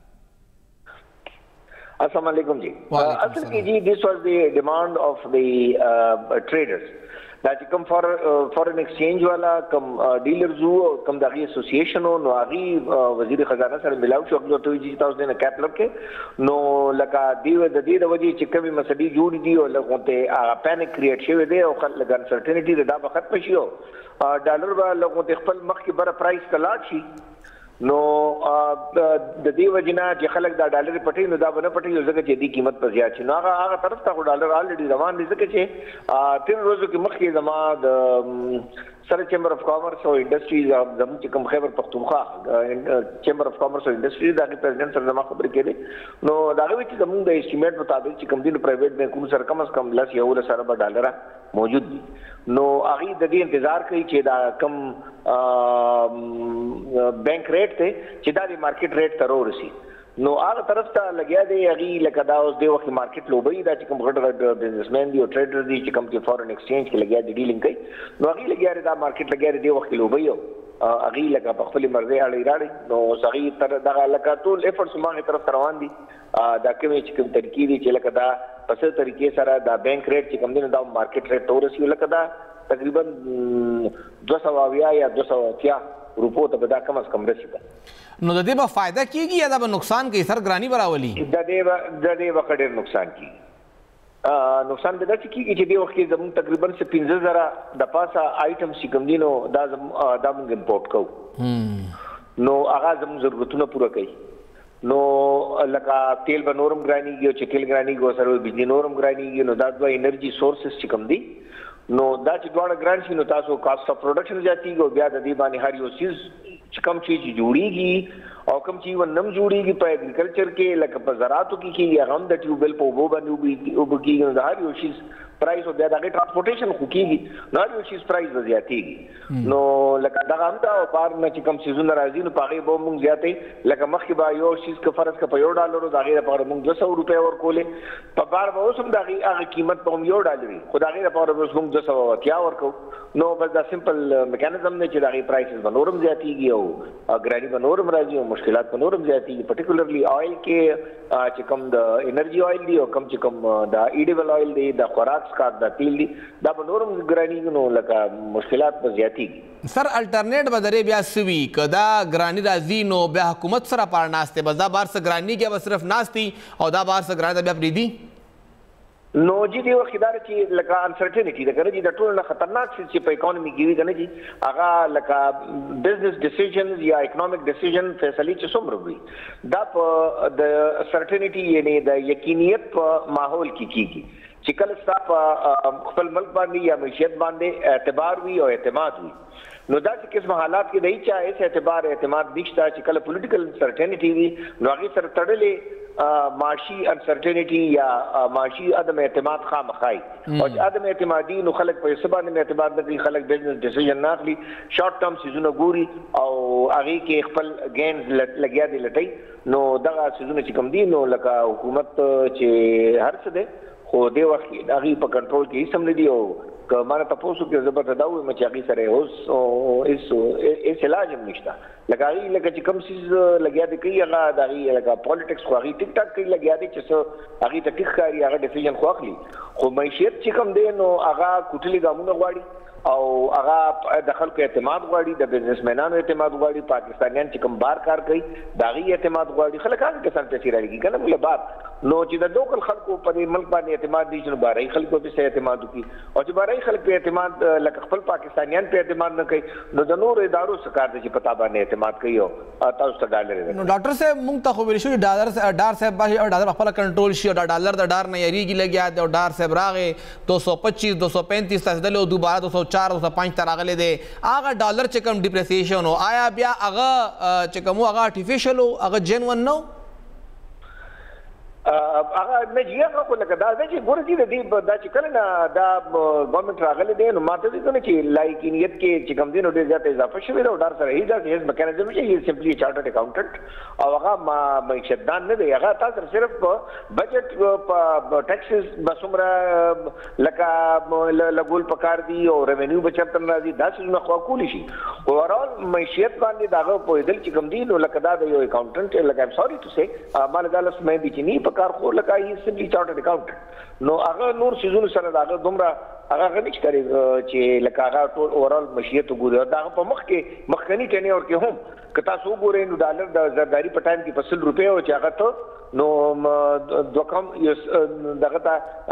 السلام علیکم جی اصل کې جی دس واز دی ډیمانډ آف دی ټریډرز دا چې کوم فارن ایکسچینج والا کوم ډیلرز وو کوم د هغې اسوسیشن وو نو هغې وزیر خزانه سره ملاو شو هغې ورته وایي چې تاسو دې نه کیپ لګکې نو لکه دې د دې د وجې چې کومې مسلې جوړې دي او لږ غونتې هغه پینک کریټ شوی دی او لږ انسرټنټي ده دا به ختمه شي او ډالر به لږ غونتې خپل مخکې بره پرایس ته لاړ شي نو د دې وجې نه چې خلک دا ډالر پټوي نو دا به نه پټوي ځکه چې دې قیمت به زیات شي نو هغه هغه طرف ته خو ډالر آلریډي روان دی ځکه چې تین ورځو کې مخکې زما د سره چیمبر اف کامرس او انډسټریز زموږ چې کوم خیبر پښتونخوا چیمبر اف کامرس او انډسټریز د هغې پرزیډنټ سره زما خبرې کېدې نو د هغې وایي چې زموږ د اسټیمیټ مطابق چې کوم دي نو پرایویټ بینکونو سره کم از کم لس یولس اربه ډالره موجود دي نو هغې د دې انتظار کوي چې دا کم بینک ریټ دی چې دا د مارکیټ ریټ ته راورسي نو هغه طرف ته لګیا دی هغې لکه دا اوس دې وخت کې مارکیټ لوبوي دا چې کوم غټ غټ بزنسمین دي او ټریډر دي چې کوم چې فارن ایکسچینج کې لګیا دي ډیلینګ کوي نو هغې لګیا دی دا مارکیټ لګیا دی دې وخت کې لوبوي او هغې لکه په خپلې مرضۍ اړې راړې نو اوس هغې تر دغه لکه ټول ایفرټس هم هغې طرف ته روان دي دا کومې چې کوم طریقې دي چې لکه دا په څه طریقې سره دا بینک ریټ چې کوم دی نو دا مارکیټ ریټ ته ورسي لکه دا تقریبا دوه سوه اویا یا دوه سوه اتیا روپو ته به دا کم از کم رسي به نو د دې به فایده کېږي یا دا به نقصان کوي سر ګراني به راولي د دې به د دې به ډېر نقصان کېږي نقصان به داسې کېږي چې دې وخت کې زموږ تقریبا څه پنځه زره د پاسه آیټم چې کوم دي نو دا دا موږ امپورټ کوو نو هغه زموږ ضرورتونه پوره کوي نو لکه تیل به نورم ګرانیږي او چې تیل ګرانیږي سره بجلی نورم ګرانیږي نو دا دوه انرژي سورسز چې کوم دي نو دا چې دواړه ګران شي نو تاسو کاست اف پروډکشن زیاتیږي او بیا د دې باندې هر یو چیز چې کوم شي چې جوړیږي او کوم چې ونم جوړیږي په اګریکلچر کې لکه په زراعتو کې کې هغه هم د ټیوبل په اوبو باندې وبکیږي نو هر یو شي پرایس او بیا د ټرانسپورټیشن خو کېږي نو هر یو شي پرایس زیاتیږي نو لکه دا هم دا بار نه چې کوم سيزونه راځي نو پاغي به مونږ زیاتې لکه مخکې به یو شي که فرض کا په یو ډالر دا غیر په مونږ دوه سوه روپیا ورکولې په بار به اوس هم دا هغه قیمت په یو ډالر خو دا غیر په مونږ دوه سوه اتیا ورکو نو بس دا سمپل میکانیزم نه چې دا غي پرایسز به نورم زیاتیږي او ګرانی به نورم راځي او مشکلات به نورم زیاتیږي پټیکولرلی آیل کې چې کوم د انرژي آیل دی او کوم چې کوم د ایډیبل آیل دی د خوراک سکات د تیل دی دا به نورم ګرانی نو لکه مشکلات به زیاتیږي سر الټرنیټ به درې بیا سوي کدا ګرانی راځي نو بیا حکومت سره پار ناشته بس دا بار سره ګرانی کې به صرف ناشتي او دا بار سره ګرانی بیا پریدي نو چې دی وختدار چې لکه انسرټینټی دا کنه چې د ټولو خطرناک څه چې په اکانومي کې وی کنه چې هغه لکه بزنس ډیسیژنز یا اکونومیک ډیسیژن فیصله چې څومره وي دا په د سرټینټی یعنی د یقینیت په ماحول کې کیږي چې کله ستاسو خپل ملک باندې یا معیشت باندې اعتبار وي او اعتماد وي نو دا چې قسم حالات کې دی چې اس اعتبار اعتماد نشته چې کله پولیټیکل سرټینټی وي نو هغه سره تړلې معاشي انسرټینټی یا معاشي عدم اعتماد خامخای او عدم اعتمادي نو خلک په سبا نه اعتماد نه کوي خلک بزنس ډیسیژن نه اخلي شارټ ټرم سيزونه ګوري او هغه کې خپل گینز لګیا دي لټي نو دغه سيزونه چې کم دي نو لکه حکومت چې هر څه ده خو دې وخت هغه په کنټرول کې سم نه دی او که مانه تاسو کې زبر ته دا وي چې هغه سره اوس او اس علاج هم نشته لکه هغه لکه چې کوم سیز لګیا دي کوي هغه د هغه لکه پالیټکس خو هغه ټیک ټاک کوي لګیا دي چې هغه ته ټیک کاری هغه ډیسیژن خو اخلي خو معیشت چې کوم دی نو هغه کوټلي ګامونه غواړي او هغه د خلکو اعتماد غواړي د بزنسمنانو اعتماد غواړي پاکستانیان چې کوم بار کار کوي دا غي اعتماد غواړي خلک هغه کسان ته چیرې کنه موږ بار نو چې د دوکل خلکو په ملک باندې اعتماد دي چې بارای خلکو په اعتماد کوي او چې بارای خلک په اعتماد لکه خپل پاکستانیان په اعتماد نه کوي نو د نور ادارو سکار دي چې پتا باندې اعتماد کوي او تاسو ته ډالر نو ډاکټر صاحب مونږ ته خو ویل شو ډالر ډار صاحب باندې او ډالر خپل کنټرول شي او ډالر د ډار نه یریږي لګیا دی او ډار صاحب راغې دو سو پچیس دو سو پینتیس تاسو دلو دوباره دو سو چار دو سو پانچ تر راغلی دی هغه ډالر چې کوم ډیپریسیشن او آیا بیا هغه چې کوم هغه آرټیفیشل او هغه جنون نو هغه نه جیغه خو لکه دا چې ګور دي د دې دا چې کله نه دا ګورنمنت راغلی دی نو ماته دي چې لایقینیت کې چې کوم دي نو ډیر زیات اضافه شوی دا ډار سره هیڅ هیڅ میکانیزم چې هی سمپلی چارټرډ اکاونټنټ او هغه ما معیشتدان نه دی هغه تاسو صرف بجټ په ټیکسز بسمره لکه لګول پکار دي او ریونیو بچت راځي دا څه نه خو کولی شي اورال معیشت باندې داغه په دل چې کوم دي نو لکه دا د یو اکاونټنټ لکه ایم سوري ټو سي مال دالس مې دي چې نه کار خو لکه هی سمپلی چارټرډ اکاونټنټ نو هغه نور سيزونه سره داغه دومره هغه غنښت کوي چې لکه هغه ټول اورال مشیت وګوري دا په مخ کې مخکنی ټنی اور کې هم کتا سو ګورې نو ډالر د زرداری په ټایم کې په سل روپیا او چې هغه ته نو دوه کم دغه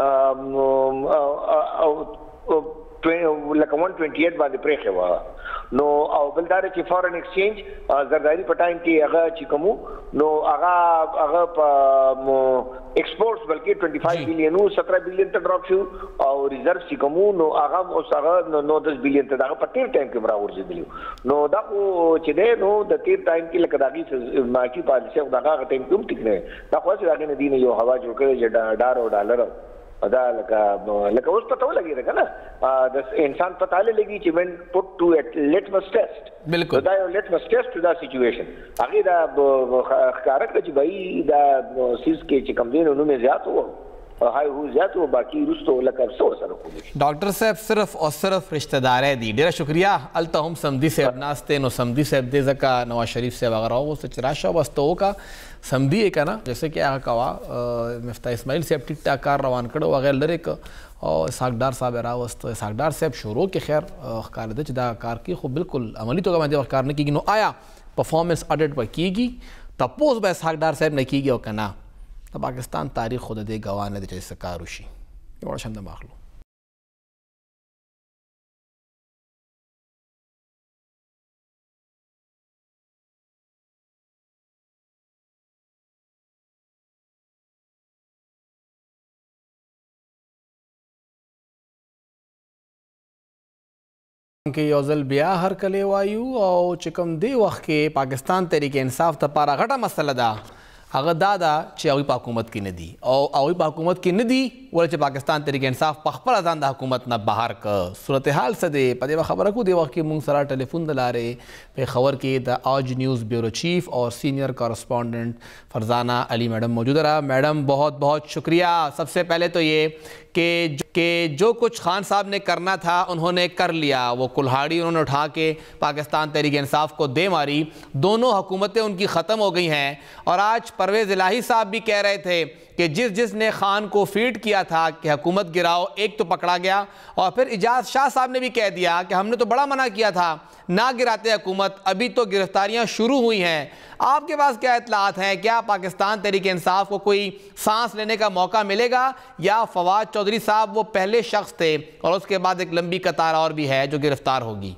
ته او لکه one twenty-eight باندې پرېخه و نو او بلدار چې فورن ایکسچینج زرداری په ټایم کې هغه چې کومو نو هغه هغه په ایکسپورټس بلکې twenty-five بلین او seventeen بلین ته ډراپ شو او ریزرو چې کومو نو هغه اوس هغه نو ten بلین ته هغه په تیر ټایم کې مرا ورځي نو دا چې ده نو د تیر ټایم کې لکه داږي ماکی پالیسي او دغه ټایم کوم ټیک نه دا خو چې داګه نه دین یو هوا جوړ کړي چې ډار او ډالر دا لکه لکه اوس پته ولګی کنه د انسان پته لګی چې when put to a litmus test بالکل دا یو litmus test دا سچويشن هغه دا ښکارک چې بای دا سیس کې چې کم دین نو مې زیات وو هاي هو زیات وو باقی رستو لکه څو سره کولی ډاکټر صاحب صرف او صرف رشتہ دار دي ډیره شکریا الته هم سمدي صاحب ناشته نو سمدي صاحب دې زکا نواز شریف صاحب وغیرہ وہ سچ راشه واستو کا سمدي ہے کنا جیسے کہ هغه کوا مفتا اسماعیل صاحب ټیک ټاک کار روان کړو وغیرہ لری ک او ساګدار صاحب راوست ساګدار صاحب شروع کې خیر ښکار د چې دا کار کی خو بالکل عملی توګه باندې کار نه کیږي نو آیا پرفارمنس اډیټ وکیږي تپوس به ساګدار صاحب نه کیږي او کنا د پاکستان تاریخ خود دې ګواه نه دي چې څه کار وشي یوه شان د ماخلو के योजल बिया हर कले वायु और चिकम दे वक्त के पाकिस्तान तहरीक इंसाफ तपारा घटा मसला दा अगर दादा चे अवी हुकूमत की नदी और अवी हुकूमत की नदी बोले चे पाकिस्तान तहरीक इंसाफ पखपर अजान दा हुकूमत न बाहर का सूरत हाल से दे पदे व खबर को दे वक्त की मुंग सरा टेलीफोन दलारे पे खबर के द आज न्यूज़ ब्यूरो चीफ और senior correspondent Farzana Ali madam मौजूद रहा। मैडम बहुत बहुत शुक्रिया। सबसे पहले तो ये कि कि जो कुछ खान साहब ने करना था उन्होंने कर लिया, वो कुल्हाड़ी उन्होंने उठा के पाकिस्तान तहरीक इंसाफ को दे मारी, दोनों हुकूमतें उनकी ख़त्म हो गई हैं। और आज परवेज़ इलाही साहब भी कह रहे थे कि जिस जिसने खान को फीड किया था कि हुकूमत गिराओ, एक तो पकड़ा गया और फिर इजाज़ शाह साहब ने भी कह दिया कि हमने तो बड़ा मना किया था ना गिराते हुकूमत, अभी तो गिरफ्तारियां शुरू हुई हैं। आपके पास क्या इत्तलात हैं? क्या पाकिस्तान तहरीक इंसाफ को कोई सांस लेने का मौका मिलेगा या फवाद चौधरी साहब वो पहले शख्स थे और उसके बाद एक लंबी कतार और भी है जो गिरफ्तार होगी?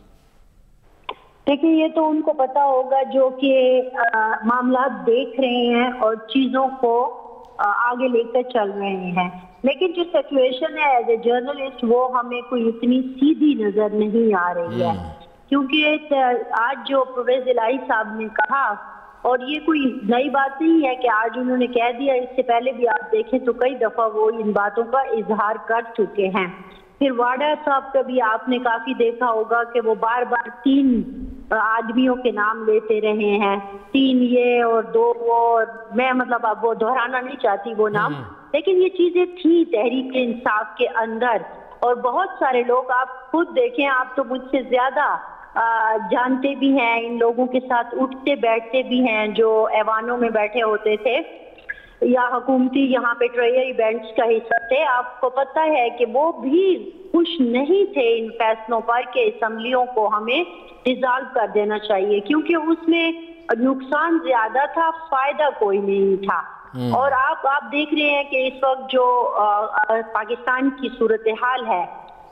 देखिए, ये तो उनको पता होगा जो कि मामला देख रहे हैं और चीजों को आ, आगे लेकर चल रहे हैं, लेकिन जो सिचुएशन है एज ए जर्नलिस्ट वो हमें कोई इतनी सीधी नजर नहीं आ रही है, क्योंकि आज जो परवेज़ इलाही साहब ने कहा, और ये कोई नई बात नहीं है कि आज उन्होंने कह दिया, इससे पहले भी आप देखें तो कई दफा वो इन बातों का इजहार कर चुके हैं। फिर वाडा साहब का भी आपने काफी देखा होगा कि वो बार बार तीन आदमियों के नाम लेते रहे हैं, तीन ये और दो वो, और मैं मतलब अब वो दोहराना नहीं चाहती वो नाम, लेकिन ये चीजें थी तहरीक इंसाफ के अंदर। और बहुत सारे लोग, आप खुद देखें, आप तो मुझसे ज्यादा आ, जानते भी हैं, इन लोगों के साथ उठते बैठते भी हैं जो ऐवानों में बैठे होते थे या हुकूमती यहाँ पे ट्रेयर इवेंट्स का हिस्सा थे। आपको पता है कि वो भी खुश नहीं थे इन फैसलों पर कि असम्बलियों को हमें डिसॉल्व कर देना चाहिए, क्योंकि उसमें नुकसान ज्यादा था, फायदा कोई नहीं था। और आप आप देख रहे हैं कि इस वक्त जो आ, आ, पाकिस्तान की सूरत हाल है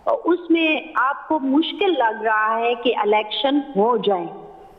उसमें आपको मुश्किल लग रहा है कि इलेक्शन हो जाए।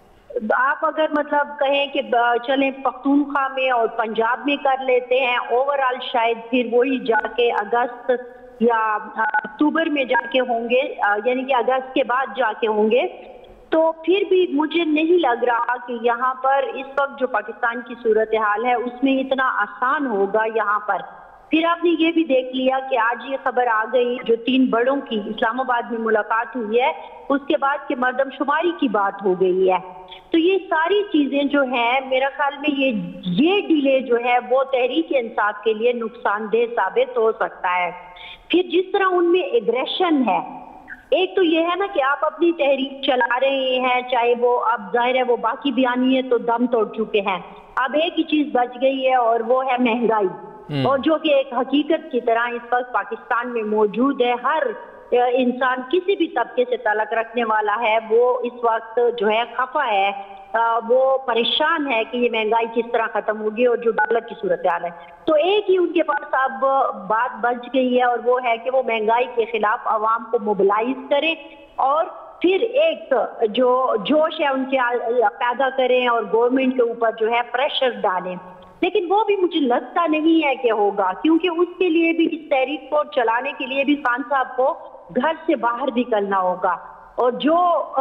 आप अगर मतलब कहें कि चलें पख्तूनख्वा में और पंजाब में कर लेते हैं, ओवरऑल शायद फिर वही जाके अगस्त या अक्टूबर में जाके होंगे, यानी कि अगस्त के बाद जाके होंगे, तो फिर भी मुझे नहीं लग रहा कि यहाँ पर इस वक्त जो पाकिस्तान की सूरत हाल है उसमें इतना आसान होगा यहाँ पर। फिर आपने ये भी देख लिया कि आज ये खबर आ गई जो तीन बड़ों की इस्लामाबाद में मुलाकात हुई है, उसके बाद के मर्दमशुमारी की बात हो गई है। तो ये सारी चीजें जो हैं, मेरा ख्याल में ये ये डिले जो है वो तहरीक इंसाफ के लिए नुकसानदेह साबित हो सकता है। फिर जिस तरह उनमें एग्रेशन है, एक तो ये है ना कि आप अपनी तहरीक चला रहे हैं, चाहे वो अब जाहिर है वो बाकी बयानी तो दम तोड़ चुके हैं, अब एक ही चीज बच गई है और वो है महंगाई, और जो कि एक हकीकत की तरह इस वक्त पाकिस्तान में मौजूद है। हर इंसान किसी भी तबके से ताल्लुक रखने वाला है वो इस वक्त जो है खफा है, वो परेशान है कि ये महंगाई किस तरह खत्म होगी और जो डॉलर की सूरत हाल है। तो एक ही उनके पास अब बात बच गई है और वो है कि वो महंगाई के खिलाफ आवाम को मोबिलाइज करें और फिर एक जो जोश है उनके पैदा करें और गवर्नमेंट के ऊपर जो है प्रेशर डालें। लेकिन वो भी मुझे लगता नहीं है कि होगा, क्योंकि उसके लिए भी, इस तहरीक को चलाने के लिए भी खान साहब को घर से बाहर निकलना होगा। और जो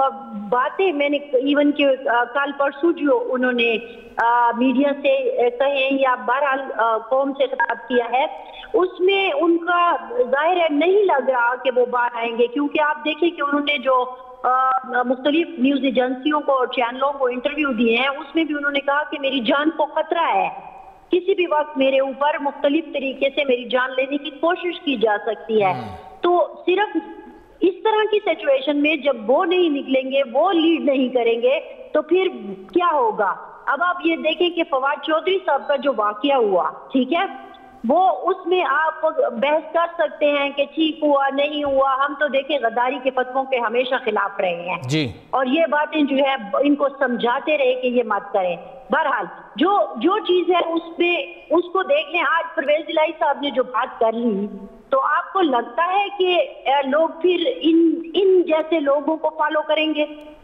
बातें मैंने इवन के कल परसों जो उन्होंने आ, मीडिया से कहे या बहरहाल कौम से खिताब किया है, उसमें उनका जाहिर है नहीं लग रहा कि वो बाहर आएंगे, क्योंकि आप देखें कि उन्होंने जो मुख्तलिफ न्यूज एजेंसियों को और चैनलों को इंटरव्यू दिए हैं, उसमें भी उन्होंने कहा कि मेरी जान को खतरा है, किसी भी वक्त मेरे ऊपर मुख्तलिफ तरीके से मेरी जान लेने की कोशिश की जा सकती है। तो सिर्फ इस तरह की सिचुएशन में जब वो नहीं निकलेंगे, वो लीड नहीं करेंगे, तो फिर क्या होगा? अब आप ये देखें कि फवाद चौधरी साहब का जो वाकया हुआ, ठीक है, वो उसमें आप बहस कर सकते हैं कि ठीक हुआ नहीं हुआ, हम तो देखें गद्दारी के फतवों के हमेशा खिलाफ रहे हैं जी, और ये बातें जो है इनको समझाते रहे कि ये मत करें। बहरहाल जो जो चीज है उसमें उसको देख लें। आज परवेज़ इलाही साहब ने जो बात कर ली, तो आपको लगता है कि लोग फिर इन इन जैसे लोगों को फॉलो करेंगे?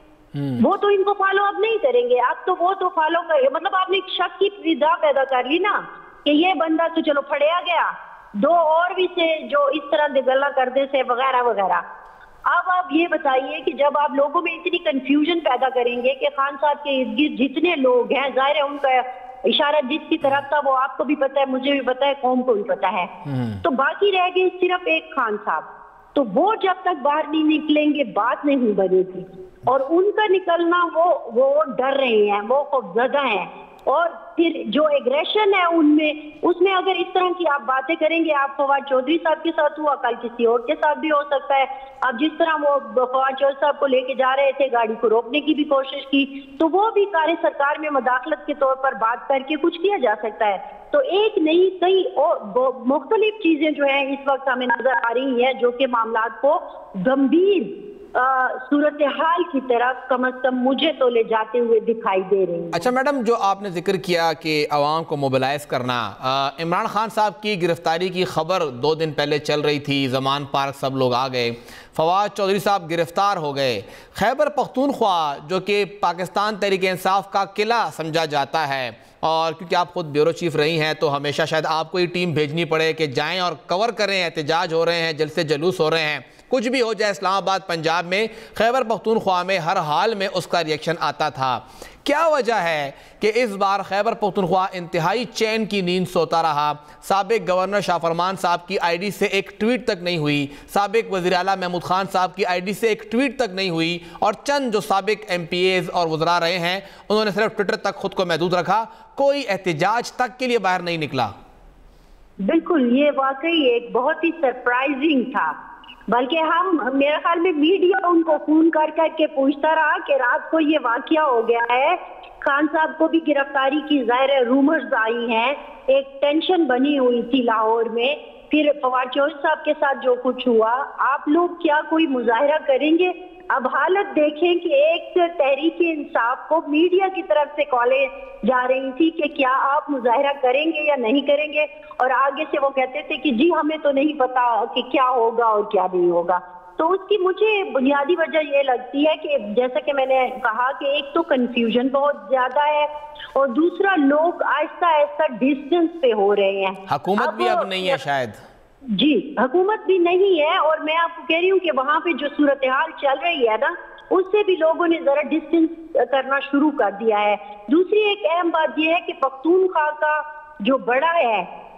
वो तो इनको फॉलो अब नहीं करेंगे, अब तो वो तो फॉलो करेंगे, मतलब आपने एक शक की फिजा पैदा कर ली ना कि ये बंदा तो चलो फड़िया गया, दो और भी से जो इस तरह से गला करते से वगैरह वगैरह। अब आप ये बताइए कि जब आप लोगों में इतनी कंफ्यूजन पैदा करेंगे कि खान साहब के इर्द गिर्द जितने लोग हैं, जाहिर है उनका इशारा जिसकी तरफ था वो आपको भी पता है, मुझे भी पता है, कौम को भी पता है, तो बाकी रह गए सिर्फ एक खान साहब। तो वो जब तक बाहर नहीं निकलेंगे बात नहीं बनेगी, और उनका निकलना वो वो डर रहे हैं, वो खौफजदा हैं, और फिर जो एग्रेशन है उनमें, उसमें अगर इस तरह की आप बातें करेंगे, आप फवाद चौधरी साहब के साथ हुआ, कल किसी और के साथ भी हो सकता है। अब जिस तरह वो फवाद चौधरी साहब को लेके जा रहे थे, गाड़ी को रोकने की भी कोशिश की, तो वो भी कार्य सरकार में मदाखलत के तौर पर बात करके कुछ किया जा सकता है। तो एक नहीं कई और मुख्तलिफ चीजें जो है इस वक्त हमें नजर आ रही है, जो कि मामला को गंभीर सूरत हाल की तरफ कम अज कम मुझे तो ले जाते हुए दिखाई दे रही है। अच्छा मैडम, जो आपने जिक्र किया कि अवाम को मोबिलाइज करना, इमरान खान साहब की गिरफ्तारी की खबर दो दिन पहले चल रही थी, जमान पार्क सब लोग आ गए, फवाद चौधरी साहब गिरफ्तार हो गए। खैबर पख्तूनख्वा जो कि पाकिस्तान तहरीक इंसाफ का किला समझा जाता है, और क्योंकि आप खुद ब्यूरो चीफ रही हैं तो हमेशा शायद आपको ही टीम भेजनी पड़े कि जाएं और कवर करें, एहतजाज हो रहे हैं, जलसे जुलूस हो रहे हैं, कुछ भी हो जाए इस्लामाबाद पंजाब में, खैबर पख्तूनख्वा में हर हाल में उसका रिएक्शन आता था। क्या वजह है कि इस बार खैबर पख्तूनख्वा इंतहाई चैन की नींद सोता रहा? साबिक गवर्नर शाह फरमान साहब की आईडी से एक ट्वीट तक नहीं हुई, साबिक वज़ीर आला महमूद खान साहब की आईडी से एक ट्वीट तक नहीं हुई, और चंद जो साबिक एम पी एज और वज़रा रहे हैं उन्होंने सिर्फ ट्विटर तक खुद को महदूद रखा, कोई एहतजाज तक के लिए बाहर नहीं निकला। बिल्कुल, ये वाकई एक बहुत ही सरप्राइजिंग था, बल्कि हम मेरे ख्याल में मीडिया उनको फोन कर करके पूछता रहा कि रात को ये वाकया हो गया है, खान साहब को भी गिरफ्तारी की जाहिर रूमर्स आई हैं, एक टेंशन बनी हुई थी लाहौर में, फिर फवाद चौधरी साहब के साथ जो कुछ हुआ, आप लोग क्या कोई मुजाहिरा करेंगे? अब हालत देखें कि एक तहरीक इंसाफ को मीडिया की तरफ से कॉलेज जा रही थी कि क्या आप मुजाहिरा करेंगे या नहीं करेंगे, और आगे से वो कहते थे कि जी हमें तो नहीं पता कि क्या होगा और क्या नहीं होगा। तो उसकी मुझे बुनियादी वजह ये लगती है कि जैसा कि मैंने कहा कि एक तो कंफ्यूजन बहुत ज्यादा है, और दूसरा लोग आहिस्ता आहिस्ता डिस्टेंस पे हो रहे हैं। हुकूमत भी अब नहीं है शायद। जी, हुकूमत भी नहीं है, और मैं आपको कह रही हूँ कि वहाँ पे जो सूरत हाल चल रही है ना, उससे भी लोगों ने जरा डिस्टेंस करना शुरू कर दिया है। दूसरी एक अहम बात यह है कि पख्तूनख्वा का जो बड़ा है,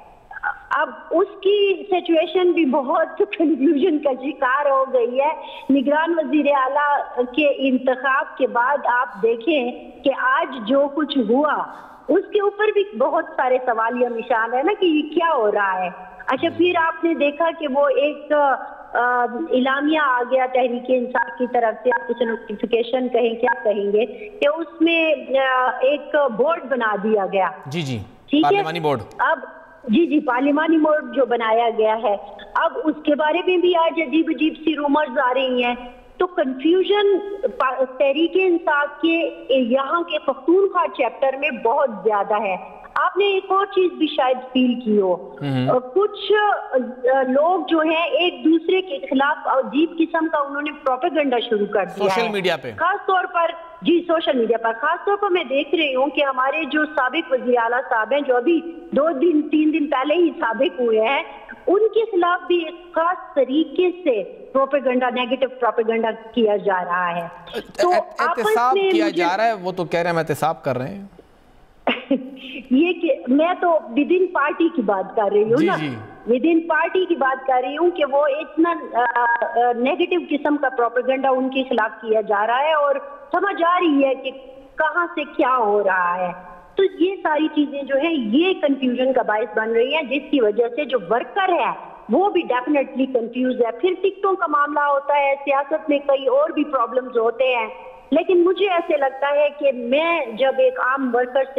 अब उसकी सिचुएशन भी बहुत कंफ्यूजन का शिकार हो गई है। निगरान वजीर आला के इंतखाब के बाद आप देखें कि आज जो कुछ हुआ उसके ऊपर भी बहुत सारे सवालिया निशान है ना कि ये क्या हो रहा है। अच्छा, फिर आपने देखा कि वो एक इलामिया आ गया तहरीक इंसाफ की तरफ से, आप उसे नोटिफिकेशन कहें क्या कहेंगे, कि उसमें एक बोर्ड बना दिया गया। जी जी, ठीक है, पार्लिमानी बोर्ड। अब जी जी पार्लिमानी बोर्ड जो बनाया गया है, अब उसके बारे में भी आज अजीब अजीब सी रूमर्स आ रही हैं। तो कंफ्यूजन तहरीक इंसाफ के यहाँ के पख्तूनख्वा चैप्टर में बहुत ज्यादा है। आपने एक और चीज भी शायद फील की हो, कुछ लोग जो हैं एक दूसरे के खिलाफ अजीब किस्म का उन्होंने प्रोपेगेंडा शुरू कर दिया सोशल है, मीडिया पे, खास तौर पर जी सोशल मीडिया पर। खास तौर पर मैं देख रही हूँ कि हमारे जो साबिक वज़ीर आला साहब हैं, जो अभी दो दिन तीन दिन पहले ही साबिक हुए हैं, उनके खिलाफ भी एक खास तरीके से प्रोपेगेंडा, नेगेटिव प्रोपेगेंडा किया जा रहा है। तो एहतसाब किया जा रहा है, वो तो कह रहे हैं हम एहतसाब कर रहे हैं। ये कि मैं तो विद इन पार्टी की बात कर रही हूँ ना, विद इन पार्टी की बात कर रही हूँ कि वो इतना नेगेटिव किस्म का प्रोपेगेंडा उनके खिलाफ किया जा रहा है, और समझ आ रही है कि कहाँ से क्या हो रहा है। तो ये सारी चीजें जो है ये कंफ्यूजन का बायस बन रही है, जिसकी वजह से जो वर्कर है वो भी डेफिनेटली कंफ्यूज है। फिर टिकटों का मामला होता है, सियासत में कई और भी प्रॉब्लम्स होते हैं, लेकिन मुझे ऐसे लगता है कि मैं जब एक आम वर्कर से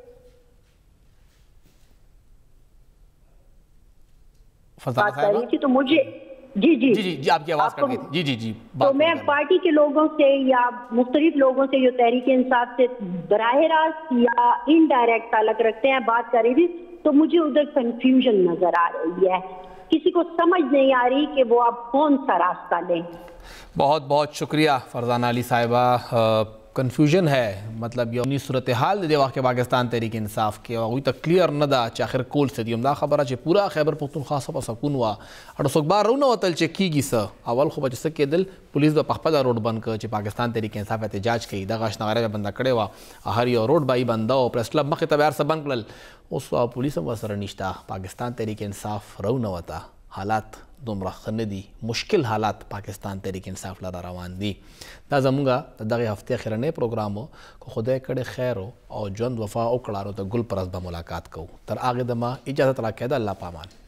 बात कर रही थी तो मुझे जी जी जी जी, जी आपकी आवाज कट गई थी। जी जी जी, तो मैं पार्टी के लोगों से या मुख्तलिफ लोगों से जो तहरीक इंसाफ से बराह रास्त या इनडायरेक्ट ताल्लुक रखते हैं बात कर रही थी, तो मुझे उधर कंफ्यूजन नजर आ रही है, किसी को समझ नहीं आ रही कि वो आप कौन सा रास्ता लें। बहुत बहुत शुक्रिया फरजाना अली साहिबा। कन्फ्यूजन है, मतलब ये सूरत हाल दे वाक़ पाकिस्तान तहरीक इंसाफ के वही तक क्लियर न दा च आखिर कोल से दी दा खबर चे पूरा खैबर पख्तूनख्वा सब सकून हुआ और उस बार रो न वतल चे की स अवल खूब जैसे के दिल पुलिस द पखपदा रोड बंद कर चे पाकिस्तान तहरीक इंसाफ एहतजाज की दगाश नगारे बंदा कड़े हुआ हर यो रोड बाई बंदा और प्रेस क्लब मख तबार से बंद कल उस पुलिस वसर निश्ता पाकिस्तान तहरीक इंसाफ रो न वता हालात दुमरा खनदी मुश्किल हालात पाकिस्तान तहरीक इंसाफ लरा रवान दी दा जमुगा दगे हफ्ते खिरने प्रोग्रामो को खुदा कड़े खैर हो और जंद वफा उकड़ारो तो गुल परस बा मुलाकात को तर आगे दमा इजाज़त ला कैदा अल्लाह पामान।